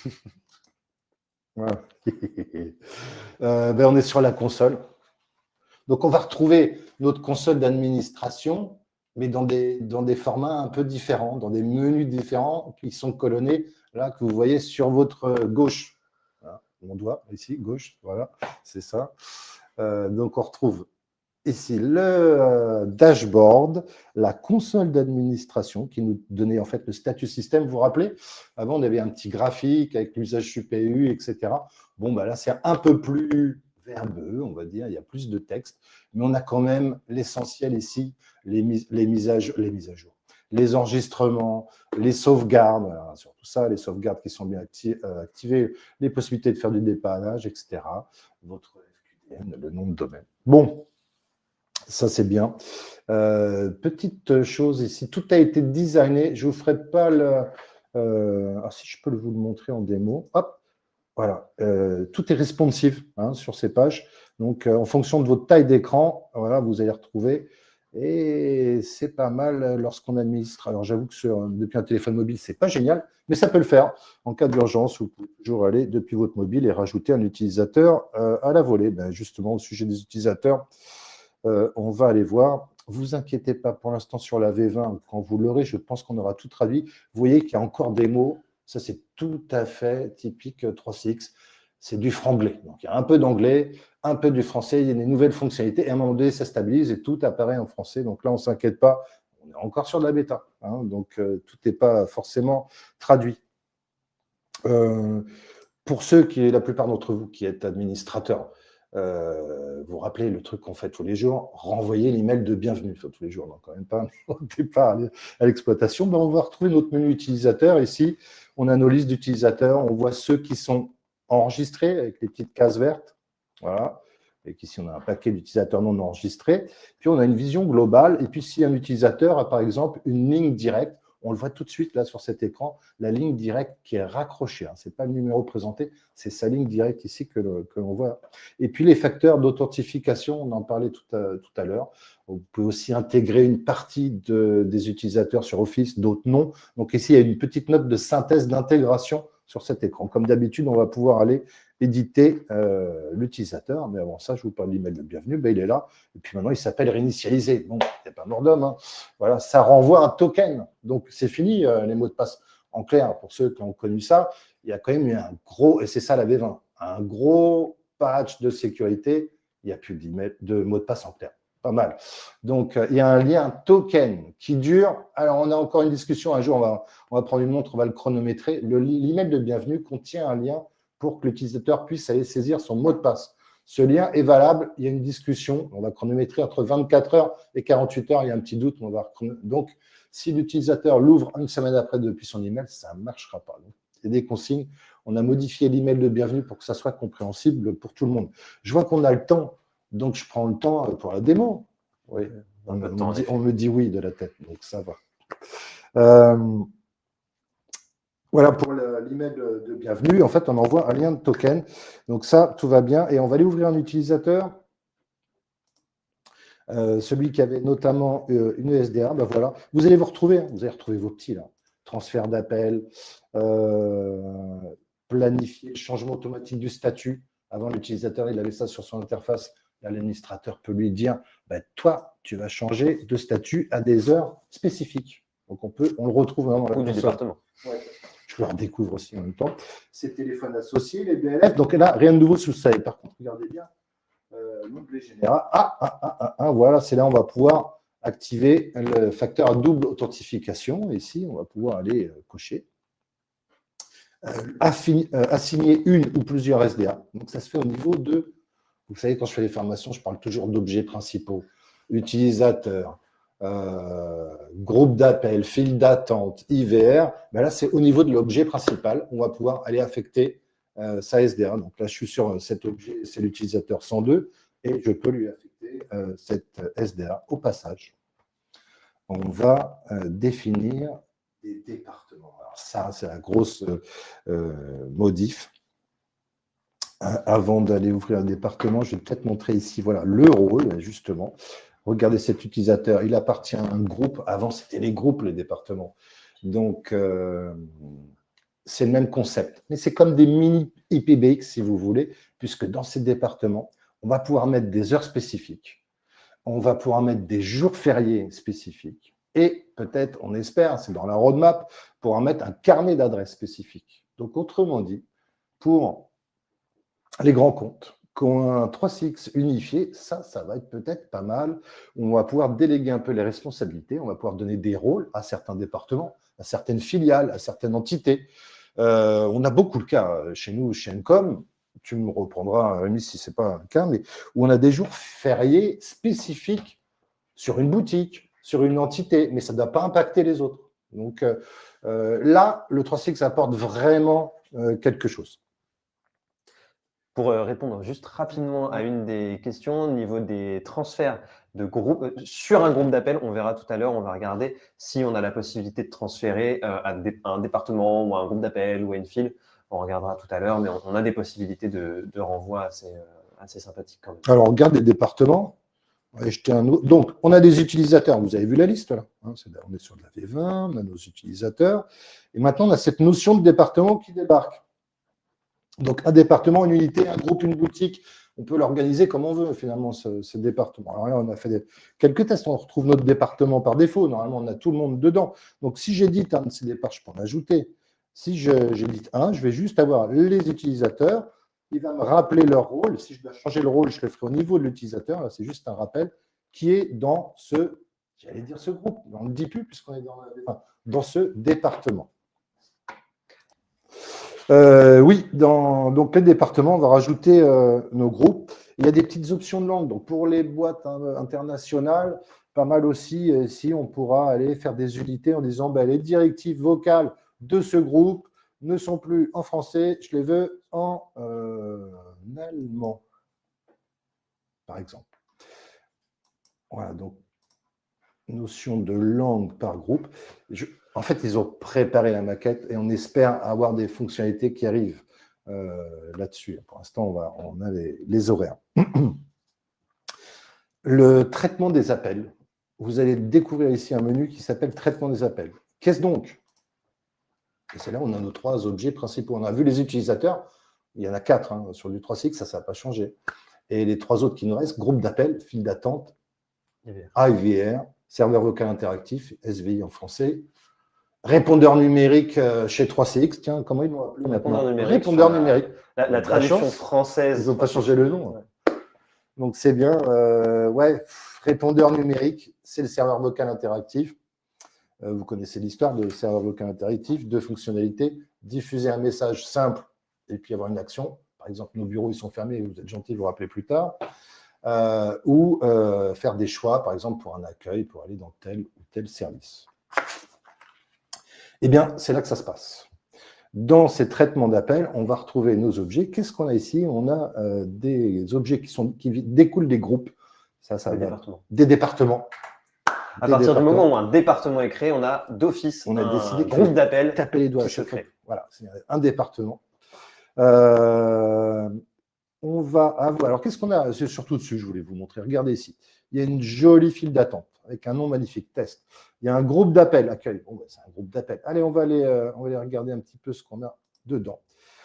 Voilà. On est sur la console. Donc, on va retrouver notre console d'administration, mais dans des formats un peu différents, dans des menus différents qui sont colonnés, là, que vous voyez sur votre gauche. Voilà. Mon doigt, ici, gauche, voilà, c'est ça. Donc, on retrouve ici le dashboard, la console d'administration qui nous donnait en fait le statut système. Vous vous rappelez, avant on avait un petit graphique avec l'usage CPU, etc. Bon, bah là c'est un peu plus verbeux, on va dire, il y a plus de texte, mais on a quand même l'essentiel ici, les mises à jour, les enregistrements, les sauvegardes, voilà, surtout ça, les sauvegardes qui sont bien activées, les possibilités de faire du dépannage, etc. Votre FQDN, le nom de domaine. Bon. Ça, c'est bien. Petite chose ici, tout a été designé. Je ne vous ferai pas le… si je peux vous le montrer en démo. Hop, voilà. Tout est responsive hein, sur ces pages. Donc, en fonction de votre taille d'écran, voilà, vous allez retrouver. Et c'est pas mal lorsqu'on administre. Alors, j'avoue que depuis un téléphone mobile, ce n'est pas génial, mais ça peut le faire. En cas d'urgence, vous pouvez toujours aller depuis votre mobile et rajouter un utilisateur à la volée. Ben, justement, au sujet des utilisateurs, on va aller voir. Vous inquiétez pas pour l'instant sur la V20. Quand vous l'aurez, je pense qu'on aura tout traduit. Vous voyez qu'il y a encore des mots. Ça, c'est tout à fait typique 3CX. C'est du franglais. Donc, il y a un peu d'anglais, un peu du français. Il y a des nouvelles fonctionnalités. Et à un moment donné, ça stabilise et tout apparaît en français. Donc là, on ne s'inquiète pas. On est encore sur de la bêta. Hein, donc, tout n'est pas forcément traduit. Pour ceux la plupart d'entre vous qui êtes administrateurs, vous rappelez le truc qu'on fait tous les jours, renvoyer l'email de bienvenue. Enfin, tous les jours, non, quand même pas au départ à l'exploitation. Ben, on va retrouver notre menu utilisateur. Ici, on a nos listes d'utilisateurs. On voit ceux qui sont enregistrés avec les petites cases vertes. Voilà. Et qu'ici, on a un paquet d'utilisateurs non enregistrés. Puis, on a une vision globale. Et puis, si un utilisateur a, par exemple, une ligne directe, on le voit tout de suite là sur cet écran, la ligne directe qui est raccrochée. Hein. Ce n'est pas le numéro présenté, c'est sa ligne directe ici que l'on voit. Et puis les facteurs d'authentification, on en parlait tout à l'heure. Vous pouvez aussi intégrer une partie des utilisateurs sur Office, d'autres non. Donc ici, il y a une petite note de synthèse d'intégration sur cet écran. Comme d'habitude, on va pouvoir aller éditer l'utilisateur. Mais avant ça, je vous parle de l'email de bienvenue. Ben, il est là. Et puis maintenant, il s'appelle réinitialiser. Bon, c'est pas mort d'homme. Hein. Voilà, ça renvoie un token. Donc, c'est fini, les mots de passe. En clair, pour ceux qui ont connu ça, il y a quand même eu un gros, et c'est ça la V20, un gros patch de sécurité. Il n'y a plus de mots de passe en clair. Pas mal. Donc, il y a un lien token qui dure. Alors, on a encore une discussion. Un jour, on va prendre une montre, on va le chronométrer. L'email de bienvenue contient un lien pour que l'utilisateur puisse aller saisir son mot de passe. Ce lien est valable. Il y a une discussion. On va chronométrer entre 24 heures et 48 heures. Il y a un petit doute. Donc, si l'utilisateur l'ouvre une semaine après depuis son email, ça ne marchera pas. Donc, il y a des consignes. On a modifié l'email de bienvenue pour que ça soit compréhensible pour tout le monde. Je vois qu'on a le temps. Donc, je prends le temps pour la démo. Oui, on me dit oui de la tête, donc ça va. Voilà pour l'email de bienvenue. En fait, on envoie un lien de token. Donc ça, tout va bien. Et on va aller ouvrir un utilisateur. Celui qui avait notamment une SDA, ben voilà. Vous allez vous retrouver. Vous allez retrouver vos petits là. Transfert d'appel, planifier, changement automatique du statut. Avant, l'utilisateur, il avait ça sur son interface. L'administrateur peut lui dire toi, tu vas changer de statut à des heures spécifiques. Donc, on le retrouve vraiment dans le département. Ouais. Je le redécouvre aussi en même temps. Ces téléphones associés, les BLF. Donc là, rien de nouveau sous ça. Et par contre, regardez bien l'onglet général. Voilà, c'est là où on va pouvoir activer le facteur à double authentification. Ici, on va pouvoir aller cocher. Assigner une ou plusieurs SDA. Donc, ça se fait au niveau de. Vous savez, quand je fais les formations, je parle toujours d'objets principaux. Utilisateurs, groupe d'appel, file d'attente, IVR. Ben là, c'est au niveau de l'objet principal. On va pouvoir aller affecter sa SDA. Donc là, je suis sur cet objet, c'est l'utilisateur 102, et je peux lui affecter cette SDA au passage. On va définir des départements. Alors ça, c'est la grosse modif. Avant d'aller ouvrir le département, je vais peut-être montrer ici voilà, le rôle, justement. Regardez cet utilisateur, il appartient à un groupe. Avant, c'était les groupes, les départements. Donc, c'est le même concept. Mais c'est comme des mini IPBX, si vous voulez, puisque dans ces départements, on va pouvoir mettre des heures spécifiques. On va pouvoir mettre des jours fériés spécifiques. Et peut-être, on espère, c'est dans la roadmap, pouvoir mettre un carnet d'adresses spécifiques. Donc, autrement dit, pour les grands comptes, qui ont un 3CX unifié, ça va être peut-être pas mal. On va pouvoir déléguer un peu les responsabilités, on va pouvoir donner des rôles à certains départements, à certaines filiales, à certaines entités. On a beaucoup le cas chez nous, chez Encom, tu me reprendras, Rémi, si ce n'est pas le cas, mais où on a des jours fériés spécifiques sur une boutique, sur une entité, mais ça ne doit pas impacter les autres. Donc là, le 3CX apporte vraiment quelque chose. Pour répondre juste rapidement à une des questions au niveau des transferts de groupe, sur un groupe d'appel, on verra tout à l'heure, on va regarder si on a la possibilité de transférer à un département ou à un groupe d'appel ou à une file. On regardera tout à l'heure, mais on a des possibilités de renvoi assez sympathiques quand même. Alors, on regarde les départements. On va jeter un autre. Donc, on a des utilisateurs. Vous avez vu la liste là, on est sur de la V20, on a nos utilisateurs. Et maintenant, on a cette notion de département qui débarque. Donc, un département, une unité, un groupe, une boutique, on peut l'organiser comme on veut, finalement, ce département. Alors là, on a fait quelques tests, on retrouve notre département par défaut. Normalement, on a tout le monde dedans. Donc, si j'édite un de ces départs, je peux en ajouter. Si j'édite un, je vais juste avoir les utilisateurs. Il va me rappeler leur rôle. Si je dois changer le rôle, je le ferai au niveau de l'utilisateur. Là, c'est juste un rappel qui est dans ce, j'allais dire ce groupe, on ne le dit plus puisqu'on est dans ce département. Oui, donc les départements, on va rajouter nos groupes. Il y a des petites options de langue. Donc pour les boîtes internationales, pas mal aussi, si on pourra aller faire des unités en disant les directives vocales de ce groupe ne sont plus en français, je les veux en allemand, par exemple. Voilà, donc notion de langue par groupe. En fait, ils ont préparé la maquette et on espère avoir des fonctionnalités qui arrivent là-dessus. Pour l'instant, on a les horaires. Le traitement des appels. Vous allez découvrir ici un menu qui s'appelle traitement des appels. Qu'est-ce donc? Et c'est là où on a nos trois objets principaux. On a vu les utilisateurs. Il y en a 4 sur du 3CX, ça n'a pas changé. Et les 3 autres qui nous restent, groupe d'appel, file d'attente, IVR serveur vocal interactif, SVI en français. Répondeur numérique chez 3CX, tiens, comment ils l'ont appelé maintenant? Répondeur numérique. La traduction française. Ils n'ont pas changé le nom. Ouais. Donc c'est bien. Ouais, répondeur numérique, c'est le serveur vocal interactif. Vous connaissez l'histoire de serveur vocal interactif, deux fonctionnalités, diffuser un message simple et puis avoir une action. Par exemple, nos bureaux ils sont fermés, vous êtes gentil, vous rappelez plus tard. Ou faire des choix, par exemple, pour un accueil, pour aller dans tel ou tel service. Eh bien, c'est là que ça se passe. Dans ces traitements d'appel, on va retrouver nos objets. Qu'est-ce qu'on a ici? On a des objets qui découlent des groupes. Des départements. À partir du moment où un département est créé, on a d'office un groupe d'appel. Taper les doigts à chaque fois. Voilà, c'est un département. On va avoir. Alors, qu'est-ce qu'on a? C'est surtout dessus, je voulais vous montrer. Regardez ici. Il y a une jolie file d'attente avec un nom magnifique, test. Il y a un groupe d'appel, accueil. Bon, c'est un groupe d'appel. Allez, on va aller regarder un petit peu ce qu'on a dedans.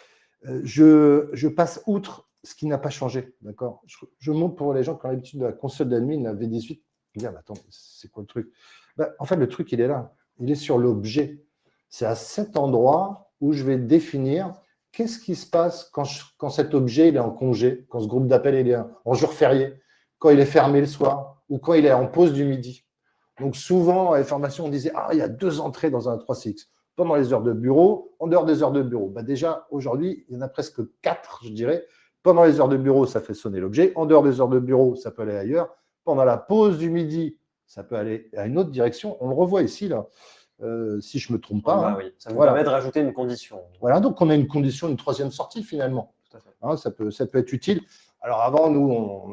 Je passe outre ce qui n'a pas changé, d'accord? Je montre pour les gens qui ont l'habitude de la console d'admin, la V18. Ils disent, attends, c'est quoi le truc? En fait, le truc, il est là. Il est sur l'objet. C'est à cet endroit où je vais définir qu'est-ce qui se passe quand cet objet il est en congé, quand ce groupe d'appel est en jour férié, quand il est fermé le soir ou quand il est en pause du midi. Donc souvent, à les formations, on disait « Ah, il y a 2 entrées dans un 3CX. » Pendant les heures de bureau, en dehors des heures de bureau. Déjà, aujourd'hui, il y en a presque 4, je dirais. Pendant les heures de bureau, ça fait sonner l'objet. En dehors des heures de bureau, ça peut aller ailleurs. Pendant la pause du midi, ça peut aller à une autre direction. On le revoit ici, là. Si je ne me trompe pas. Oui. Ça vous permet de rajouter une condition. Voilà, donc on a une condition, une 3e sortie finalement. Tout à fait. Ça peut être utile. Alors avant, nous,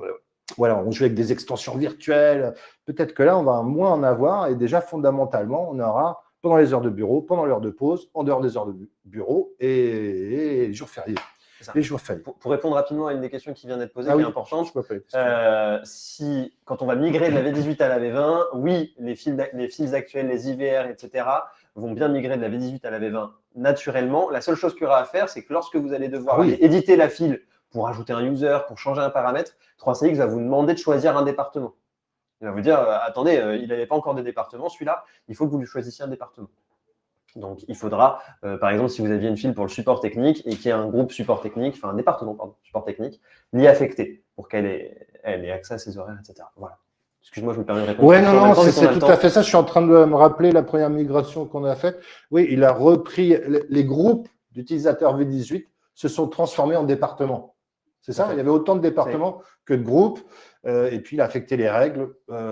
on jouait avec des extensions virtuelles. Peut-être que là, on va moins en avoir. Et déjà, fondamentalement, on aura pendant les heures de bureau, pendant l'heure de pause, en dehors des heures de bureau et les jours fériés. Les jours fériés. Pour répondre rapidement à une des questions qui vient d'être posée, qui est importante, quand on va migrer de la V18 à la V20, oui, les fils actuels, les IVR, etc., vont bien migrer de la V18 à la V20 naturellement. La seule chose qu'il y aura à faire, c'est que lorsque vous allez devoir éditer la file pour ajouter un user, pour changer un paramètre, 3CX va vous demander de choisir un département. Il va vous dire, attendez, il n'avait pas encore de département, celui-là, il faut que vous lui choisissiez un département. Donc, il faudra, par exemple, si vous aviez une file pour le support technique et qu'il y a un groupe support technique, enfin un département, pardon, support technique, l'y affecter pour qu'elle ait accès à ses horaires, etc. Voilà. Excuse-moi, je me permets de répondre. Oui, non, c'est tout à fait ça. Je suis en train de me rappeler la première migration qu'on a faite. Oui, il a repris les groupes d'utilisateurs V18 se sont transformés en départements. C'est ça? Il y avait autant de départements que de groupes. Et puis, il a affecté les règles.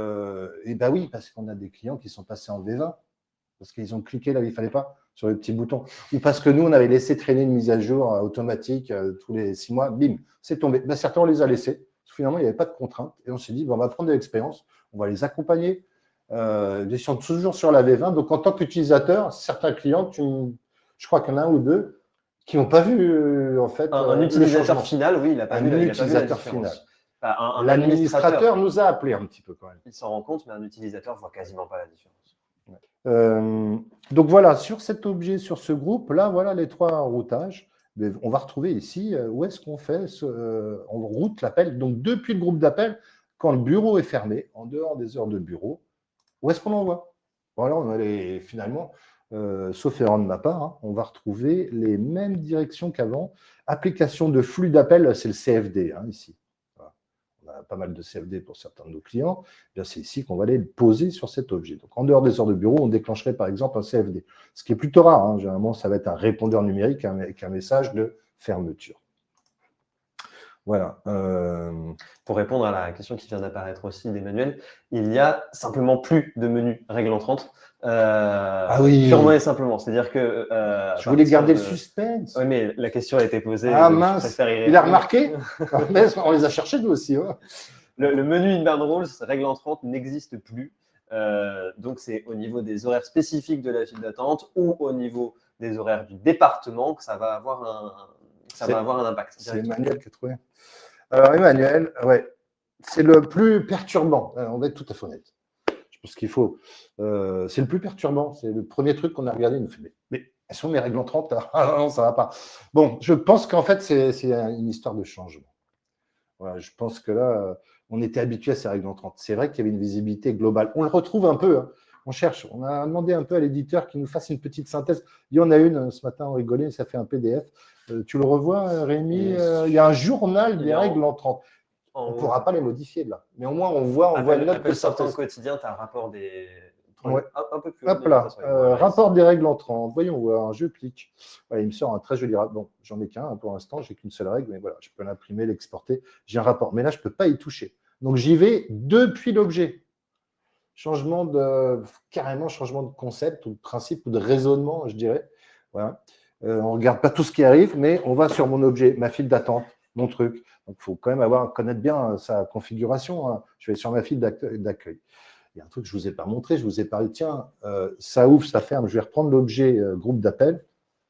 Et bien oui, parce qu'on a des clients qui sont passés en V20. Parce qu'ils ont cliqué là où il ne fallait pas, sur le petit bouton. Ou parce que nous, on avait laissé traîner une mise à jour automatique tous les 6 mois. Bim, c'est tombé. Certains, on les a laissés. Finalement, il n'y avait pas de contraintes. Et on s'est dit, on va prendre de l'expérience, on va les accompagner. Ils sont toujours sur la V20. Donc, en tant qu'utilisateur, certains clients, je crois qu'il y en a un ou deux qui n'ont pas vu, en fait, un utilisateur final, oui, il n'a pas vu un utilisateur final. Un L'administrateur nous a appelé un petit peu quand même. Il s'en rend compte, mais un utilisateur ne voit quasiment pas la différence. Donc voilà, sur cet objet, sur ce groupe, là, voilà les 3 routages. Mais on va retrouver ici où est-ce qu'on fait, on route l'appel. Donc depuis le groupe d'appel, quand le bureau est fermé, en dehors des heures de bureau, où est-ce qu'on l'envoie? Voilà, on a finalement, sauf erreur de ma part, hein, on va retrouver les mêmes directions qu'avant. Application de flux d'appel, c'est le CFD hein, ici. On a pas mal de CFD pour certains de nos clients, c'est ici qu'on va aller le poser sur cet objet. Donc, en dehors des heures de bureau, on déclencherait par exemple un CFD, ce qui est plutôt rare. Hein. Généralement, ça va être un répondeur numérique avec un message de fermeture. Voilà. Pour répondre à la question qui vient d'apparaître aussi d'Emmanuel, il n'y a simplement plus de menu règle entrante. Purement et simplement. C'est-à-dire que. Je voulais garder le suspense. Oui, mais la question a été posée. Ah mince, il a remarqué. On les a cherchés nous aussi. Hein. Le menu inbound rules, règle entrante, n'existe plus. Donc, c'est au niveau des horaires spécifiques de la file d'attente ou au niveau des horaires du département que ça va avoir un impact. C'est Emmanuel qui a trouvé. Alors, Emmanuel, ouais, c'est le plus perturbant. On va être tout à fait honnête. Je pense qu'il faut. C'est le plus perturbant. C'est le premier truc qu'on a regardé. Il nous fait mais elles sont mes règles entrantes. Ah non, ça ne va pas. Bon, je pense qu'en fait, c'est une histoire de changement. Voilà, je pense que là, on était habitué à ces règles entrantes. C'est vrai qu'il y avait une visibilité globale. On le retrouve un peu, hein. On cherche. On a demandé un peu à l'éditeur qu'il nous fasse une petite synthèse. Il y en a une ce matin, on rigolait, ça fait un PDF. Tu le revois, Rémi? Il y a un journal des règles entrantes. On ne pourra pas les modifier là. Mais au moins, on voit une note de synthèse. Quotidien, tu as un rapport des. Ouais. Un peu plus. Hop là, rapport des règles entrantes. Voyons voir, je clique. Voilà, il me sort un très joli rapport. Bon, j'en ai qu'un pour l'instant, j'ai qu'une seule règle, mais voilà, je peux l'imprimer, l'exporter. J'ai un rapport, mais là, je ne peux pas y toucher. Donc, j'y vais depuis l'objet. Carrément changement de concept ou de principe ou de raisonnement, je dirais. Voilà. On ne regarde pas tout ce qui arrive, mais on va sur mon objet, ma file d'attente, mon truc. Donc, il faut quand même connaître bien sa configuration, hein. Je vais sur ma file d'accueil. Il y a un truc que je ne vous ai pas montré, je vous ai parlé, tiens, ça ouvre, ça ferme. Je vais reprendre l'objet groupe d'appel.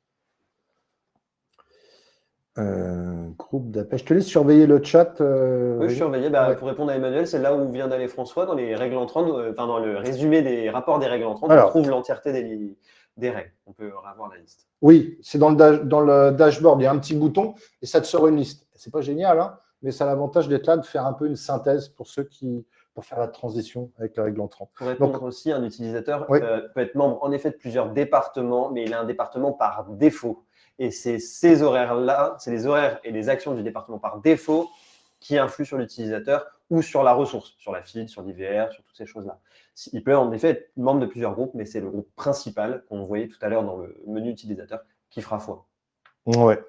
Groupe d'appel. Je te laisse surveiller le chat. Oui, je surveillais. Ouais. Pour répondre à Emmanuel, c'est là où vient d'aller François, dans les règles entrantes, dans le résumé des rapports des règles entrantes, on trouve l'entièreté des règles. On peut avoir la liste. Oui, c'est dans le dashboard, il y a un petit bouton et ça te sort une liste. C'est pas génial, hein, mais ça a l'avantage d'être là, de faire un peu une synthèse pour faire la transition avec la règle entrante. Pour répondre aussi, un utilisateur peut être membre en effet de plusieurs départements, mais il a un département par défaut. Et c'est ces horaires-là, c'est les horaires et les actions du département par défaut qui influent sur l'utilisateur ou sur la ressource, sur la file, sur l'IVR, sur toutes ces choses-là. Il peut en effet être membre de plusieurs groupes, mais c'est le groupe principal qu'on voyait tout à l'heure dans le menu utilisateur qui fera foi. Ouais.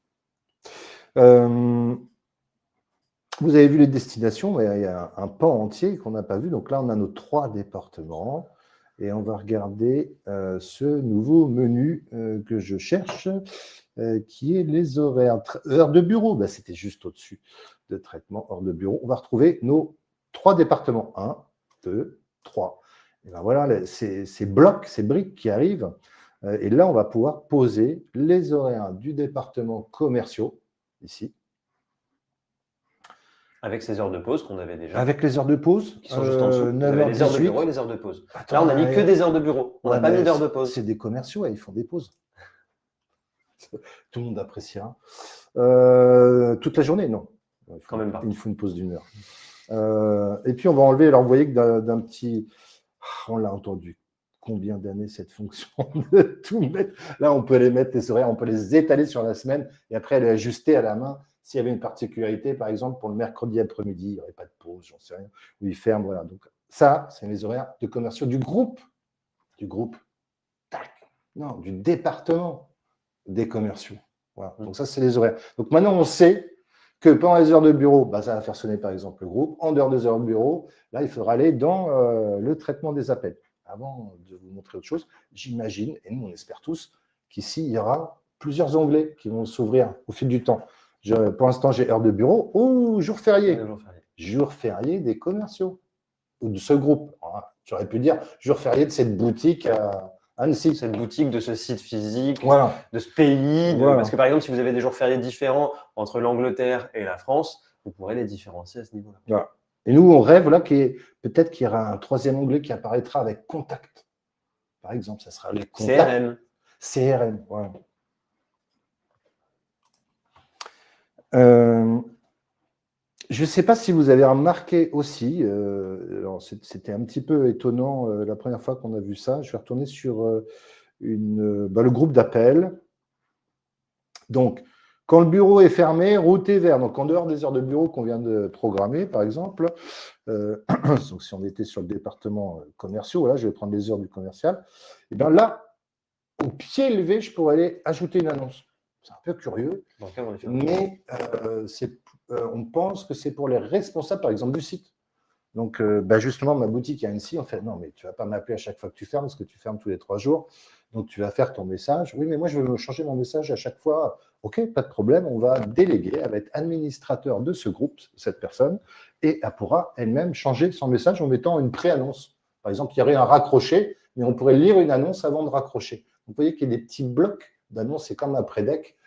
Vous avez vu les destinations, mais il y a un pan entier qu'on n'a pas vu. Donc là, on a nos 3 départements. Et on va regarder ce nouveau menu que je cherche, qui est les horaires. Heures de bureau, c'était juste au-dessus de traitement, heures de bureau. On va retrouver nos 3 départements. 1, 2, 3. Et ben voilà, ces blocs, ces briques qui arrivent. Et là, on va pouvoir poser les horaires du département commerciaux, ici. Avec ces heures de pause qu'on avait déjà. Avec les heures de pause. Qui sont juste en dessous. 9h, les heures de bureau et les heures de pause. Attends, là, on n'a mis que des heures de bureau. On n'a pas mis d'heures de pause. C'est des commerciaux, ils font des pauses. Tout le monde appréciera. Toute la journée, non. Quand même pas. Il faut une pause d'1 heure. Et puis, on va enlever. Alors, vous voyez que d'un petit. On l'a entendu. Combien d'années cette fonction de tout mettre. Là, on peut les mettre, les horaires, on peut les étaler sur la semaine et après les ajuster à la main. S'il y avait une particularité, par exemple, pour le mercredi après-midi, il n'y aurait pas de pause, j'en sais rien, où il ferme, voilà. Donc, ça, c'est les horaires de commerciaux du groupe. Tac. Non, du département des commerciaux. Voilà. Donc, ça, c'est les horaires. Donc, maintenant, on sait que pendant les heures de bureau, ça va faire sonner, par exemple, le groupe. En dehors des heures de bureau, là, il faudra aller dans le traitement des appels. Avant de vous montrer autre chose, j'imagine, et nous, on espère tous, qu'ici, il y aura plusieurs onglets qui vont s'ouvrir au fil du temps. Pour l'instant, j'ai heure de bureau ou jour férié. Jour férié des commerciaux ou de ce groupe. J'aurais pu dire jour férié de cette boutique à Annecy. Cette boutique, de ce site physique, voilà. De ce pays. Voilà. Parce que par exemple, si vous avez des jours fériés différents entre l'Angleterre et la France, vous pourrez les différencier à ce niveau-là. Voilà. Et nous, on rêve là peut-être qu'il y aura un 3e onglet qui apparaîtra avec contact. Par exemple, ça sera les contacts. CRM, voilà. Je ne sais pas si vous avez remarqué aussi, c'était un petit peu étonnant la première fois qu'on a vu ça. Je vais retourner sur le groupe d'appel. Donc, quand le bureau est fermé, route est vert. Donc, en dehors des heures de bureau qu'on vient de programmer, par exemple, donc si on était sur le département commerciaux, voilà, je vais prendre les heures du commercial, et bien là, au pied levé, je pourrais aller ajouter une annonce. C'est un peu curieux, mais on pense que c'est pour les responsables, par exemple, du site. Donc, justement, ma boutique à Annecy, on fait non, mais tu ne vas pas m'appeler à chaque fois que tu fermes, parce que tu fermes tous les 3 jours. Donc, tu vas faire ton message. Oui, mais moi, je veux me changer mon message à chaque fois. OK, pas de problème. On va déléguer. Elle va être administrateur de ce groupe, cette personne, et elle pourra elle-même changer son message en mettant une pré-annonce. Par exemple, il y aurait un raccroché, mais on pourrait lire une annonce avant de raccrocher. Vous voyez qu'il y a des petits blocs d'annonces, c'est comme un pré-deck.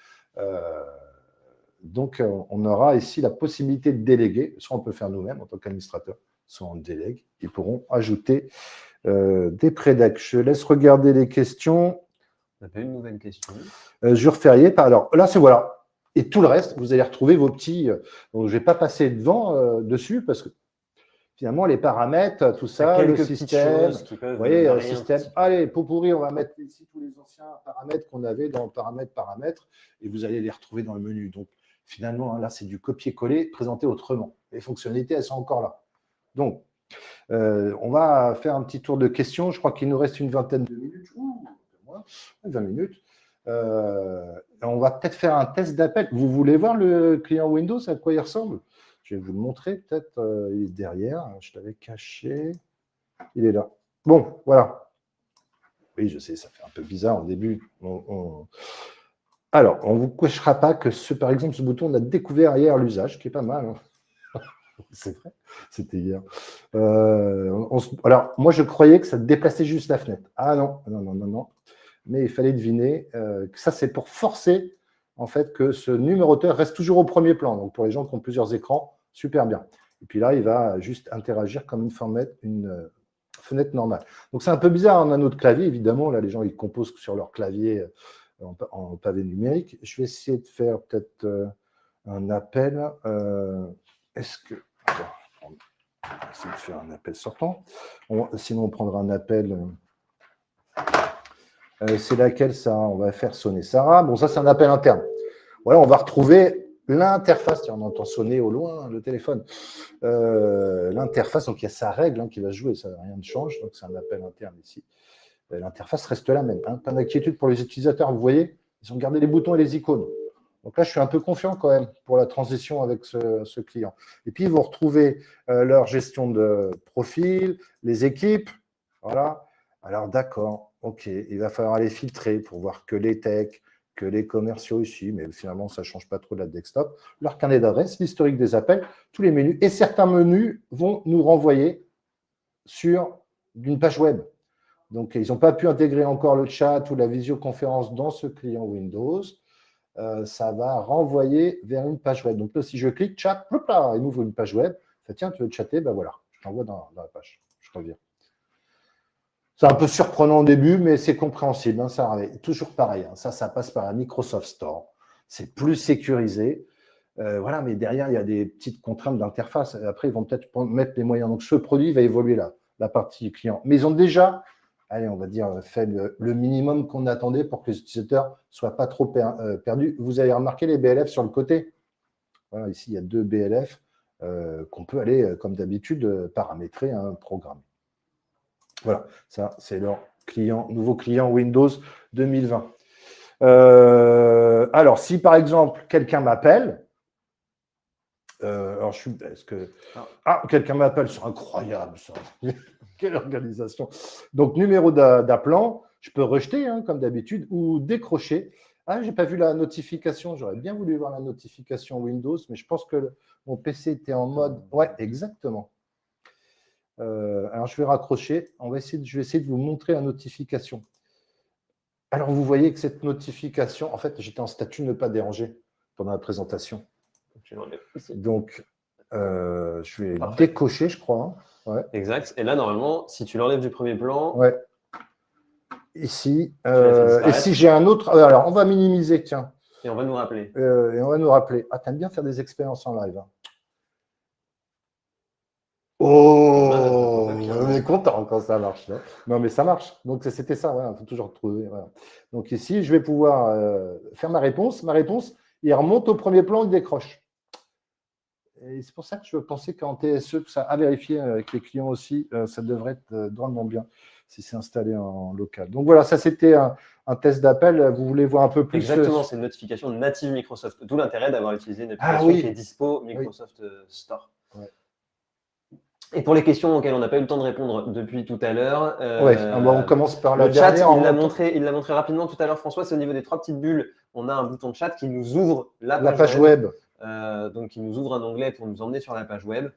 Donc, on aura ici la possibilité de déléguer. Soit on peut faire nous-mêmes en tant qu'administrateur, soit on délègue. Ils pourront ajouter des pré-decks. Je laisse regarder les questions. On n'a pas eu une nouvelle question. Jour férié. Alors là, c'est voilà. Et tout le reste, vous allez retrouver vos petits. Donc, je ne vais pas passer dessus parce que finalement, les paramètres, tout ça, le système. Vous voyez, le système. Allez, pot pourri, on va mettre ici tous les anciens paramètres qu'on avait dans paramètres, et vous allez les retrouver dans le menu. Donc, finalement, là, c'est du copier-coller présenté autrement. Les fonctionnalités, elles sont encore là. Donc, on va faire un petit tour de questions. Je crois qu'il nous reste une vingtaine de minutes. Ouh, 20 minutes. On va peut-être faire un test d'appel. Vous voulez voir le client Windows, à quoi il ressemble? Je vais vous le montrer, peut-être. Il est derrière. Je l'avais caché. Il est là. Bon, voilà. Oui, je sais, ça fait un peu bizarre au début. Alors, on ne vous cachera pas que, par exemple, ce bouton, on a découvert hier l'usage, qui est pas mal. Hein. C'est vrai, c'était hier. Alors, moi, je croyais que ça déplaçait juste la fenêtre. Ah non, non, non, non, non. Mais il fallait deviner que ça, c'est pour forcer, en fait, que ce numéroteur reste toujours au premier plan. Donc, pour les gens qui ont plusieurs écrans, super bien. Et puis là, il va juste interagir comme une fenêtre normale. Donc, c'est un peu bizarre. On a notre clavier, évidemment. Là, les gens, ils composent sur leur clavier en pavé numérique. Je vais essayer de faire peut-être un appel. Est-ce que... On va essayer de faire un appel sortant. Sinon, on prendra un appel... c'est laquelle, ça? On va faire sonner Sarah. Bon, ça, c'est un appel interne. Voilà, on va retrouver l'interface. Tiens, on entend sonner au loin le téléphone. L'interface, donc il y a sa règle qui va jouer, ça, rien ne change. Donc, c'est un appel interne ici. L'interface reste la même. Pas d'inquiétude pour les utilisateurs. Vous voyez, ils ont gardé les boutons et les icônes. Donc là, je suis un peu confiant quand même pour la transition avec ce client. Et puis, ils vont retrouver leur gestion de profil, les équipes. Voilà. Alors, d'accord. OK. Il va falloir aller filtrer pour voir que les techs, que les commerciaux ici, mais finalement, ça ne change pas trop de la desktop. Leur carnet d'adresse, l'historique des appels, tous les menus. Et certains menus vont nous renvoyer sur une page web. Donc, ils n'ont pas pu intégrer encore le chat ou la visioconférence dans ce client Windows. Ça va renvoyer vers une page web. Donc là, si je clique chat, hop là, il m'ouvre une page web. Ça, tiens, tu veux chatter? Ben voilà, je t'envoie dans la page. Je reviens. C'est un peu surprenant au début, mais c'est compréhensible. Hein, ça arrive. Toujours pareil. Hein, ça passe par la Microsoft Store. C'est plus sécurisé. Voilà, mais derrière, il y a des petites contraintes d'interface. Après, ils vont peut-être mettre les moyens. Donc, ce produit va évoluer là, la partie client. Mais ils ont déjà, allez, on va dire, fait le minimum qu'on attendait pour que les utilisateurs ne soient pas trop perdus. Vous avez remarqué les BLF sur le côté. Voilà, ici, il y a 2 BLF qu'on peut aller, comme d'habitude, paramétrer un programme. Voilà, ça, c'est leur nouveau client Windows 2020. Alors, si par exemple, quelqu'un m'appelle, alors quelqu'un m'appelle, c'est incroyable ça. Quelle organisation. Donc, numéro d'appelant, je peux rejeter, hein, comme d'habitude, ou décrocher. Ah, je n'ai pas vu la notification. J'aurais bien voulu voir la notification Windows, mais je pense que mon PC était en mode… Ouais, exactement. Alors, je vais raccrocher. Je vais essayer de vous montrer la notification. Alors, vous voyez que cette notification, en fait, j'étais en statut ne pas déranger pendant la présentation. Donc, je vais décocher, je crois. Hein. Ouais. Exact. Et là, normalement, si tu l'enlèves du premier plan… Ouais. Ici. Et si j'ai un autre… Alors, on va minimiser, tiens. Et on va nous rappeler. Ah, t'aimes bien faire des expériences en live. Hein. Oh, on est content quand ça marche. Là. Non, mais ça marche. Donc, c'était ça. Il faut toujours trouver. Voilà. Donc, ici, je vais pouvoir faire ma réponse. Ma réponse, il remonte au premier plan, il décroche. Et c'est pour ça que je pensais qu'en TSE, tout ça, à vérifier avec les clients aussi, ça devrait être drôlement bien si c'est installé en local. Donc, voilà, ça, c'était un test d'appel. Vous voulez voir un peu plus… Exactement, c'est une notification native Microsoft. D'où l'intérêt d'avoir utilisé une application qui est dispo Microsoft Store. Ouais. Et pour les questions auxquelles on n'a pas eu le temps de répondre depuis tout à l'heure, on commence par la dernière. Le chat, il l'a montré rapidement tout à l'heure, François, c'est au niveau des 3 petites bulles. On a un bouton de chat qui nous ouvre la page web. Donc, il nous ouvre un onglet pour nous emmener sur la page web.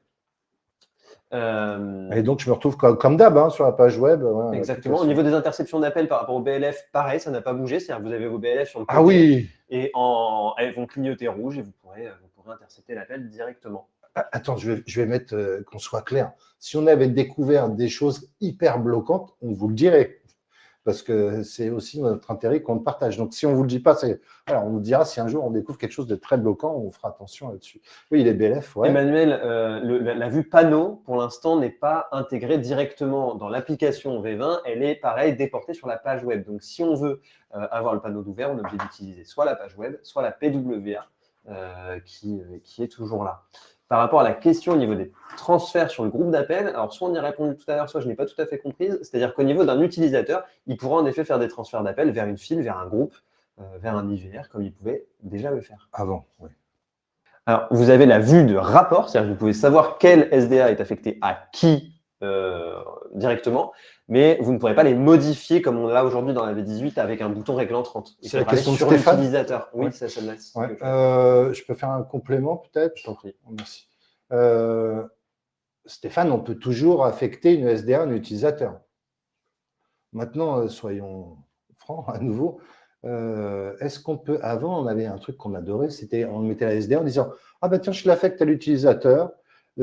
Et donc, je me retrouve comme d'hab sur la page web. Voilà, exactement. Au niveau des interceptions d'appels par rapport au BLF, pareil, ça n'a pas bougé. C'est-à-dire que vous avez vos BLF sur le côté. Ah oui. Et elles vont clignoter rouge et vous pourrez intercepter l'appel directement. Attends, je vais mettre qu'on soit clair. Si on avait découvert des choses hyper bloquantes, on vous le dirait. parce que c'est aussi notre intérêt qu'on le partage. Donc, si on ne vous le dit pas, voilà, on vous dira si un jour on découvre quelque chose de très bloquant, on fera attention là-dessus. Oui, les BLF, ouais. Emmanuel, la vue panneau, pour l'instant, n'est pas intégrée directement dans l'application V20. Elle est, pareil, déportée sur la page web. Donc, si on veut avoir le panneau d'ouvert, on est obligé d'utiliser soit la page web, soit la PWA, qui est toujours là. Par rapport à la question au niveau des transferts sur le groupe d'appel, alors soit on y a répondu tout à l'heure, soit je n'ai pas tout à fait comprise. C'est-à-dire qu'au niveau d'un utilisateur, il pourra en effet faire des transferts d'appel vers une file, vers un groupe, vers un IVR, comme il pouvait déjà le faire. Avant, oui. Alors, vous avez la vue de rapport, c'est-à-dire que vous pouvez savoir quel SDA est affecté à qui directement, mais vous ne pourrez pas les modifier comme on l'a aujourd'hui dans la V18 avec un bouton réglant 30. C'est la question sur de Stéphane. l'utilisateur. Oui, Ouais. c'est celle-là. Ouais. Je peux faire un complément peut-être? Je t'en prie. Merci. Stéphane, on peut toujours affecter une SDA à un utilisateur. Maintenant, soyons francs à nouveau. Est-ce qu'on peut, avant, on avait un truc qu'on adorait, c'était on mettait la SDA en disant ah ben tiens, je l'affecte à l'utilisateur,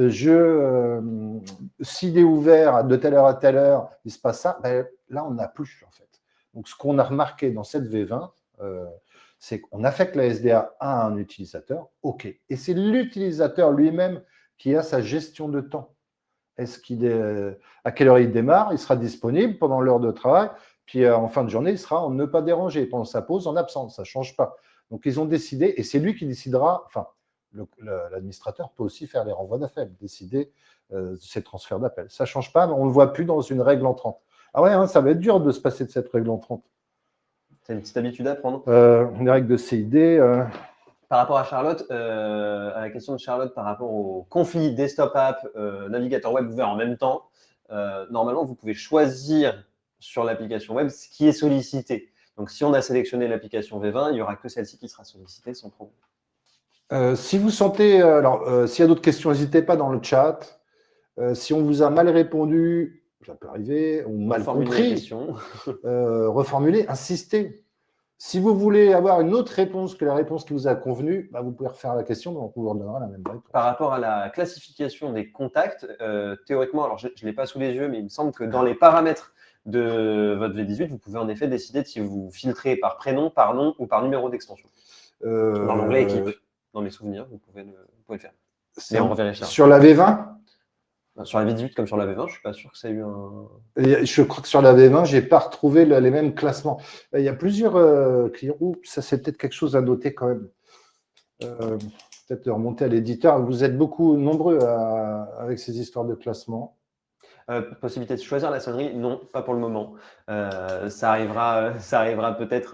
s'il est ouvert de telle heure à telle heure, il se passe ça, ben, là on n'a plus en fait. Donc ce qu'on a remarqué dans cette V20, c'est qu'on affecte la SDA à un utilisateur, ok, et c'est l'utilisateur lui-même qui a sa gestion de temps. Est-ce qu'il est, à quelle heure il démarre? Il sera disponible pendant l'heure de travail. Puis en fin de journée, il sera en ne pas déranger. Pendant sa pause, en absence. Ça ne change pas. Donc, ils ont décidé, et c'est lui qui décidera. Enfin, l'administrateur peut aussi faire les renvois d'appel, décider ces transferts d'appel. Ça ne change pas, mais on ne le voit plus dans une règle entrante. Ah ouais, hein, ça va être dur de se passer de cette règle entrante. C'est une petite habitude à prendre. Une règle de CID. Par rapport à Charlotte, à la question de Charlotte par rapport au conflit desktop app, navigateur web ouvert en même temps, normalement, vous pouvez choisir sur l'application web ce qui est sollicité. Donc, si on a sélectionné l'application V20, il n'y aura que celle-ci qui sera sollicitée sans problème. Si vous sentez, s'il y a d'autres questions, n'hésitez pas dans le chat. Si on vous a mal répondu, ça peut arriver, ou mal compris, reformuler, insistez. Si vous voulez avoir une autre réponse que la réponse qui vous a convenu, bah vous pouvez refaire la question, donc on vous redonnera la même réponse. Par rapport à la classification des contacts, théoriquement, alors je ne l'ai pas sous les yeux, mais il me semble que dans les paramètres de votre V18, vous pouvez en effet décider de si vous filtrez par prénom, par nom ou par numéro d'extension. Dans l'onglet équipe, dans mes souvenirs, vous pouvez le faire. Mais on revérifie. Sur la V20 ? Sur la V18 comme sur la V20, je ne suis pas sûr que ça ait eu un… Je crois que sur la V20, je n'ai pas retrouvé les mêmes classements. Il y a plusieurs clients. Ça, c'est peut-être quelque chose à noter quand même. Peut-être de remonter à l'éditeur. Vous êtes beaucoup nombreux avec ces histoires de classement. Possibilité de choisir la sonnerie? Non, pas pour le moment. Ça arrivera peut-être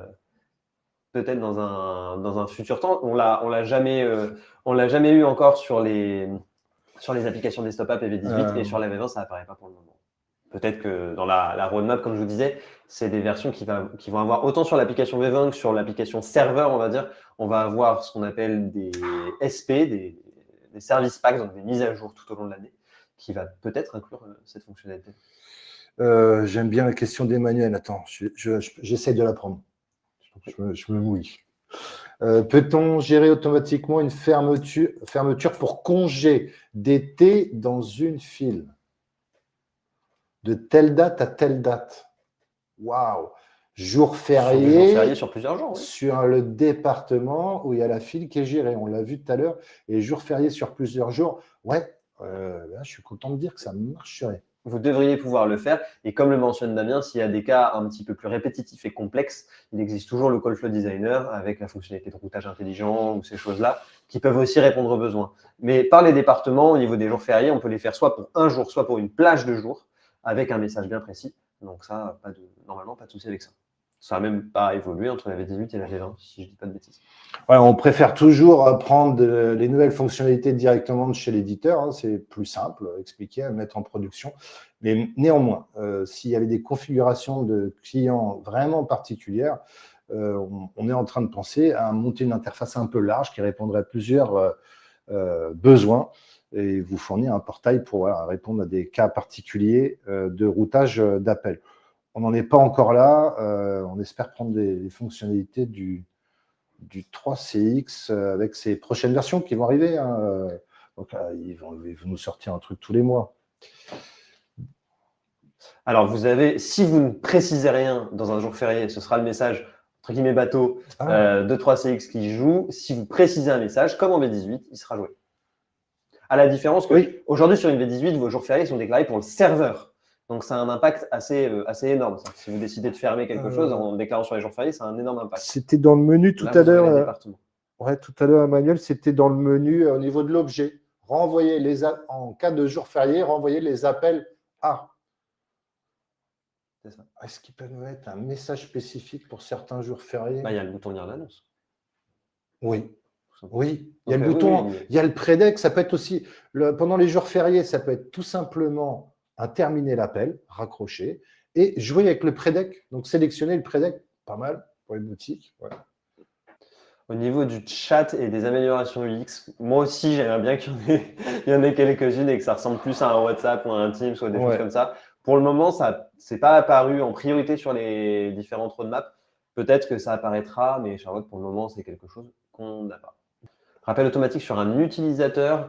dans un futur temps. On l'a jamais eu encore sur les applications desktop app et V18 et sur la V20, ça n'apparaît pas pour le moment. Peut-être que dans la roadmap, comme je vous disais, c'est des versions qui vont avoir autant sur l'application V20 que sur l'application serveur, on va dire. On va avoir ce qu'on appelle des SP, des service packs, donc des mises à jour tout au long de l'année, qui va peut-être inclure cette fonctionnalité. J'aime bien la question d'Emmanuel. Attends, j'essaie de la prendre. Je me mouille. Peut-on gérer automatiquement une fermeture pour congé d'été dans une file de telle date à telle date? Waouh! Jour férié sur plusieurs jours, oui. Sur le département où il y a la file qui est gérée. On l'a vu tout à l'heure. Et jour férié sur plusieurs jours. Ouais, là, je suis content de dire que ça marcherait. Vous devriez pouvoir le faire. Et comme le mentionne Damien, s'il y a des cas un petit peu plus répétitifs et complexes, il existe toujours le Call Flow Designer avec la fonctionnalité de routage intelligent ou ces choses-là qui peuvent aussi répondre aux besoins. Mais par les départements, au niveau des jours fériés, on peut les faire soit pour un jour, soit pour une plage de jours avec un message bien précis. Donc ça, normalement, pas de souci avec ça. Ça n'a même pas évolué entre la V18 et la V20, si je ne dis pas de bêtises. Ouais, on préfère toujours prendre les nouvelles fonctionnalités directement de chez l'éditeur. Hein, c'est plus simple à expliquer, à mettre en production. Mais néanmoins, s'il y avait des configurations de clients vraiment particulières, on est en train de penser à monter une interface un peu large qui répondrait à plusieurs besoins et vous fournir un portail pour répondre à des cas particuliers de routage d'appel. On n'en est pas encore là. On espère prendre des fonctionnalités du 3CX avec ces prochaines versions qui vont arriver. Donc, ils vont nous sortir un truc tous les mois. Alors, vous avez, si vous ne précisez rien dans un jour férié, ce sera le message, entre guillemets, bateau de 3CX qui joue. Si vous précisez un message, comme en V18, il sera joué. À la différence que aujourd'hui, sur une V18, vos jours fériés sont déclarés pour le serveur. Donc, ça a un impact assez énorme. Si vous décidez de fermer quelque chose en déclarant sur les jours fériés, ça a un énorme impact. C'était dans le menu tout à l'heure. Ouais, tout à l'heure, Emmanuel, c'était dans le menu au niveau de l'objet. Renvoyer en cas de jour férié, renvoyer les appels à. Est-ce qu'il peut mettre un message spécifique pour certains jours fériés? Il y a le bouton lire l'annonce. Oui. Oui, il y a le bouton, il y a le prédec, ça peut être aussi, pendant les jours fériés, ça peut être tout simplement terminer l'appel, raccrocher, et jouer avec le prédec. Donc, sélectionner le prédec, pas mal pour les boutiques. Voilà. Au niveau du chat et des améliorations UX, moi aussi, j'aimerais bien qu'il y en ait quelques-unes et que ça ressemble plus à un WhatsApp ou à un Teams ou des choses comme ça. Pour le moment, ça n'est pas apparu en priorité sur les différentes roadmaps. Peut-être que ça apparaîtra, mais Charlotte, pour le moment, c'est quelque chose qu'on n'a pas. Rappel automatique sur un utilisateur.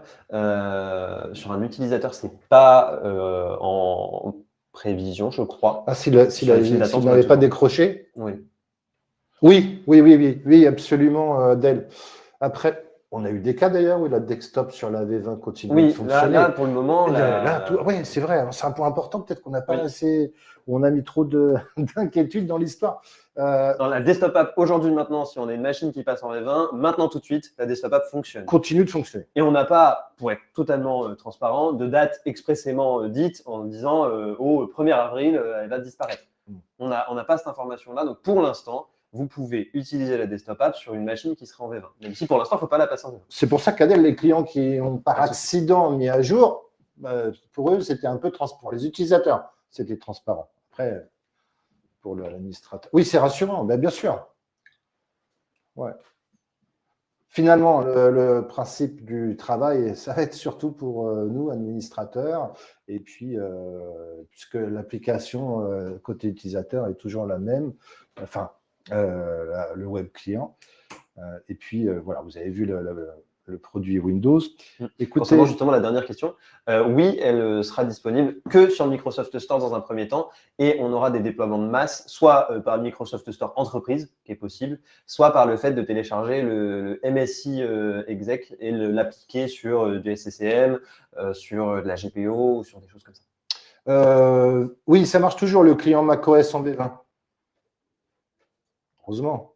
C'est pas en prévision, je crois. Ah, s'il n'avait pas décroché? Oui. Oui, absolument, Dell. Après, on a eu des cas d'ailleurs où la desktop sur la V20 continue de fonctionner. Là, pour le moment. Oui, c'est vrai, c'est un point important. Peut-être qu'on n'a pas assez, on a mis trop d'inquiétude dans l'histoire. Dans la desktop app, aujourd'hui, maintenant, si on a une machine qui passe en V20, maintenant tout de suite, la desktop app fonctionne. Continue de fonctionner. Et on n'a pas, pour être totalement transparent, de date expressément dite en disant au 1er avril, elle va disparaître. On n'a pas cette information-là. Donc, pour l'instant, vous pouvez utiliser la desktop app sur une machine qui sera en V20. Même si pour l'instant, il ne faut pas la passer en V20. C'est pour ça qu'Adèle, les clients qui ont par accident mis à jour, pour eux, c'était un peu pour les utilisateurs, c'était transparent. Après, pour l'administrateur. Oui, c'est rassurant, bien sûr. Ouais. Finalement, le principe du travail, ça va être surtout pour nous, administrateurs, et puis, puisque l'application côté utilisateur est toujours la même, enfin, le web client. Et puis, voilà, vous avez vu le produit Windows. Écoutez, concernant justement la dernière question, oui, elle sera disponible que sur le Microsoft Store dans un premier temps, et on aura des déploiements de masse, soit par le Microsoft Store Entreprise, qui est possible, soit par le fait de télécharger le MSI exec et l'appliquer sur du SCCM, sur de la GPO ou sur des choses comme ça. Oui, ça marche toujours, le client macOS en V20. Heureusement.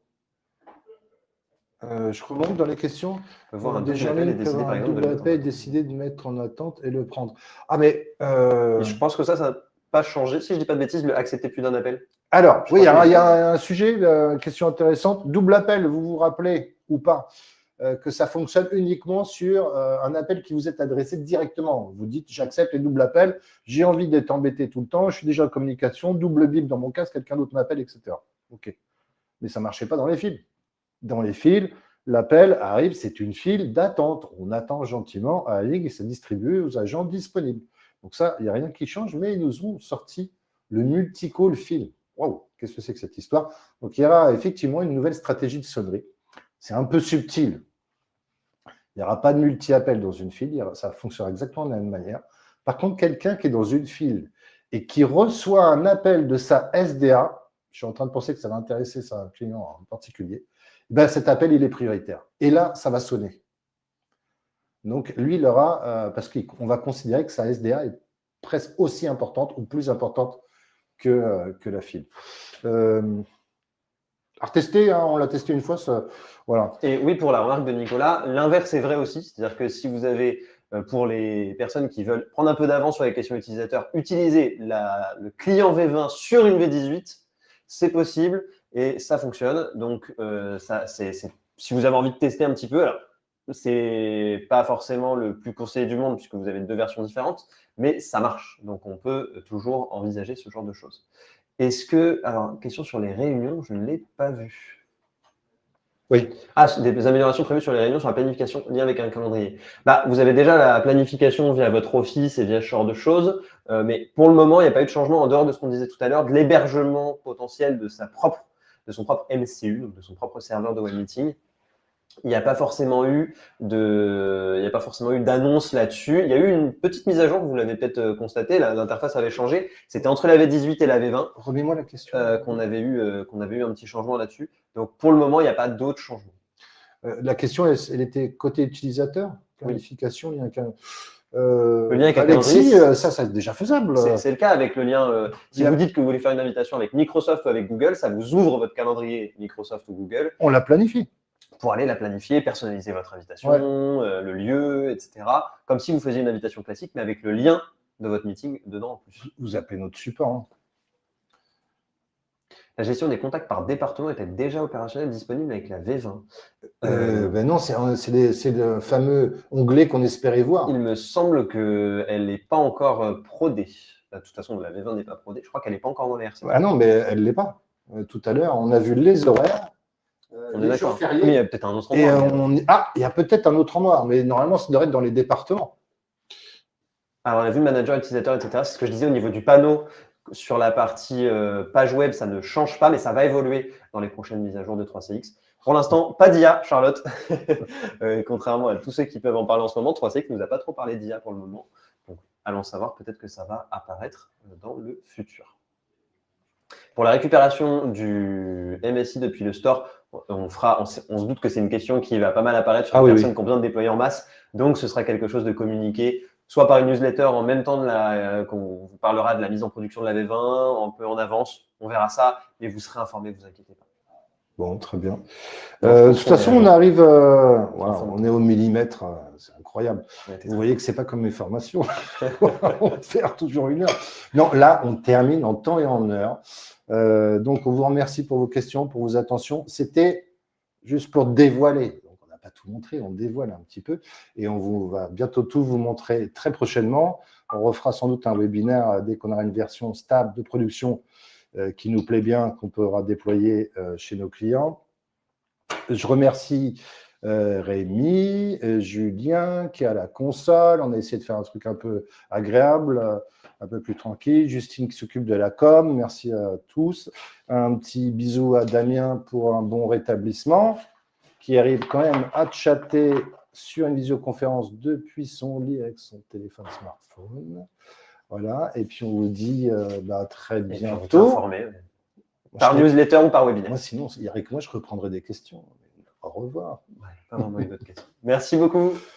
Je remonte dans les questions. Des gens qui décidé de mettre en attente et le prendre. Ah, mais. Je pense que ça n'a pas changé. Si je ne dis pas de bêtises, le accepter plus d'un appel. Alors, oui, il y a un sujet, une question intéressante. Double appel, vous vous rappelez ou pas que ça fonctionne uniquement sur un appel qui vous est adressé directement. Vous dites, j'accepte les doubles appels, j'ai envie d'être embêté tout le temps, je suis déjà en communication, double bip dans mon cas, quelqu'un d'autre m'appelle, etc. OK. Mais ça ne marchait pas dans les fils. Dans les fils, l'appel arrive, c'est une file d'attente. On attend gentiment à la ligne et c'est distribué aux agents disponibles. Donc ça, il n'y a rien qui change, mais ils nous ont sorti le multi-call fil. Waouh, qu'est-ce que c'est que cette histoire? Donc il y aura effectivement une nouvelle stratégie de sonnerie. C'est un peu subtil. Il n'y aura pas de multi-appel dans une file, ça fonctionnera exactement de la même manière. Par contre, quelqu'un qui est dans une file et qui reçoit un appel de sa SDA, je suis en train de penser que ça va intéresser un client en particulier, cet appel, il est prioritaire. Et là, ça va sonner. Donc, lui, il aura, parce qu'on va considérer que sa SDA est presque aussi importante ou plus importante que la file. À retester, on l'a testé une fois, voilà. Et oui, pour la remarque de Nicolas, l'inverse est vrai aussi. C'est-à-dire que si vous avez, pour les personnes qui veulent prendre un peu d'avance sur les questions utilisateurs, utiliser le client V20 sur une V18, c'est possible. Et ça fonctionne. Donc, si vous avez envie de tester un petit peu, alors, c'est pas forcément le plus conseillé du monde puisque vous avez 2 versions différentes, mais ça marche. Donc, on peut toujours envisager ce genre de choses. Alors, question sur les réunions, je ne l'ai pas vu. Oui. Ah, des améliorations prévues sur les réunions, sur la planification liée avec un calendrier. Vous avez déjà la planification via votre Office et via ce genre de choses, mais pour le moment, il n'y a pas eu de changement en dehors de ce qu'on disait tout à l'heure, de l'hébergement potentiel de son propre MCU, donc de son propre serveur de web meeting. il n'y a pas forcément eu d'annonce là-dessus. Il y a eu une petite mise à jour, vous l'avez peut-être constaté, l'interface avait changé. C'était entre la V18 et la V20. Remets-moi la question. Qu'on avait eu un petit changement là-dessus. Donc pour le moment, il n'y a pas d'autres changements. La question, elle était côté utilisateur, planification, lien avec le lien avec Alexis, ça c'est déjà faisable. C'est le cas avec le lien. Si vous dites que vous voulez faire une invitation avec Microsoft ou avec Google, ça vous ouvre votre calendrier Microsoft ou Google. On la planifie. Pour aller la planifier, personnaliser votre invitation, le lieu, etc. Comme si vous faisiez une invitation classique, mais avec le lien de votre meeting dedans en plus. Vous appelez notre support. Hein. La gestion des contacts par département était déjà opérationnelle disponible avec la V20. Ben non, c'est le fameux onglet qu'on espérait voir. Il me semble qu'elle n'est pas encore prodée. De toute façon, la V20 n'est pas prodée. Je crois qu'elle n'est pas encore dans les RC. Ah non, mais elle ne l'est pas. Tout à l'heure, on a vu les horaires. On est d'accord. Mais il y a peut-être un autre endroit. Il y a peut-être un autre endroit, mais normalement, ça devrait être dans les départements. Alors, on a vu le manager, utilisateur, etc. C'est ce que je disais au niveau du panneau. Sur la partie page web, ça ne change pas, mais ça va évoluer dans les prochaines mises à jour de 3CX. Pour l'instant, pas d'IA, Charlotte. Contrairement à tous ceux qui peuvent en parler en ce moment, 3CX ne nous a pas trop parlé d'IA pour le moment. Donc, allons savoir, peut-être que ça va apparaître dans le futur. Pour la récupération du MSI depuis le store, on se doute que c'est une question qui va pas mal apparaître sur les personnes qui ont besoin de déployer en masse. Donc, ce sera quelque chose de communiqué, soit par une newsletter en même temps qu'on vous parlera de la mise en production de la V20, un peu en avance. On verra ça, mais vous serez informés, ne vous inquiétez pas. Bon, très bien. De toute façon, on arrive, on est au millimètre, c'est incroyable. Vous voyez que ce n'est pas comme mes formations. On va faire toujours 1 heure. Non, là, on termine en temps et en heure. Donc, on vous remercie pour vos questions, pour vos attentions. C'était juste pour dévoiler. Donc, on n'a pas tout montré, on dévoile un petit peu. Et on va bientôt tout vous montrer très prochainement. On refera sans doute un webinaire dès qu'on aura une version stable de production qui nous plaît bien, qu'on pourra déployer chez nos clients. Je remercie Rémi, Julien qui est à la console. On a essayé de faire un truc un peu agréable, un peu plus tranquille. Justine qui s'occupe de la com. Merci à tous. Un petit bisou à Damien pour un bon rétablissement, qui arrive quand même à chatter sur une visioconférence depuis son lit avec son téléphone smartphone. Voilà, et puis on vous dit très bientôt. Par newsletter ou par webinaire. Moi, sinon, il y aurait que moi, je reprendrai des questions. Au revoir. Pas vraiment une autre question. Merci beaucoup.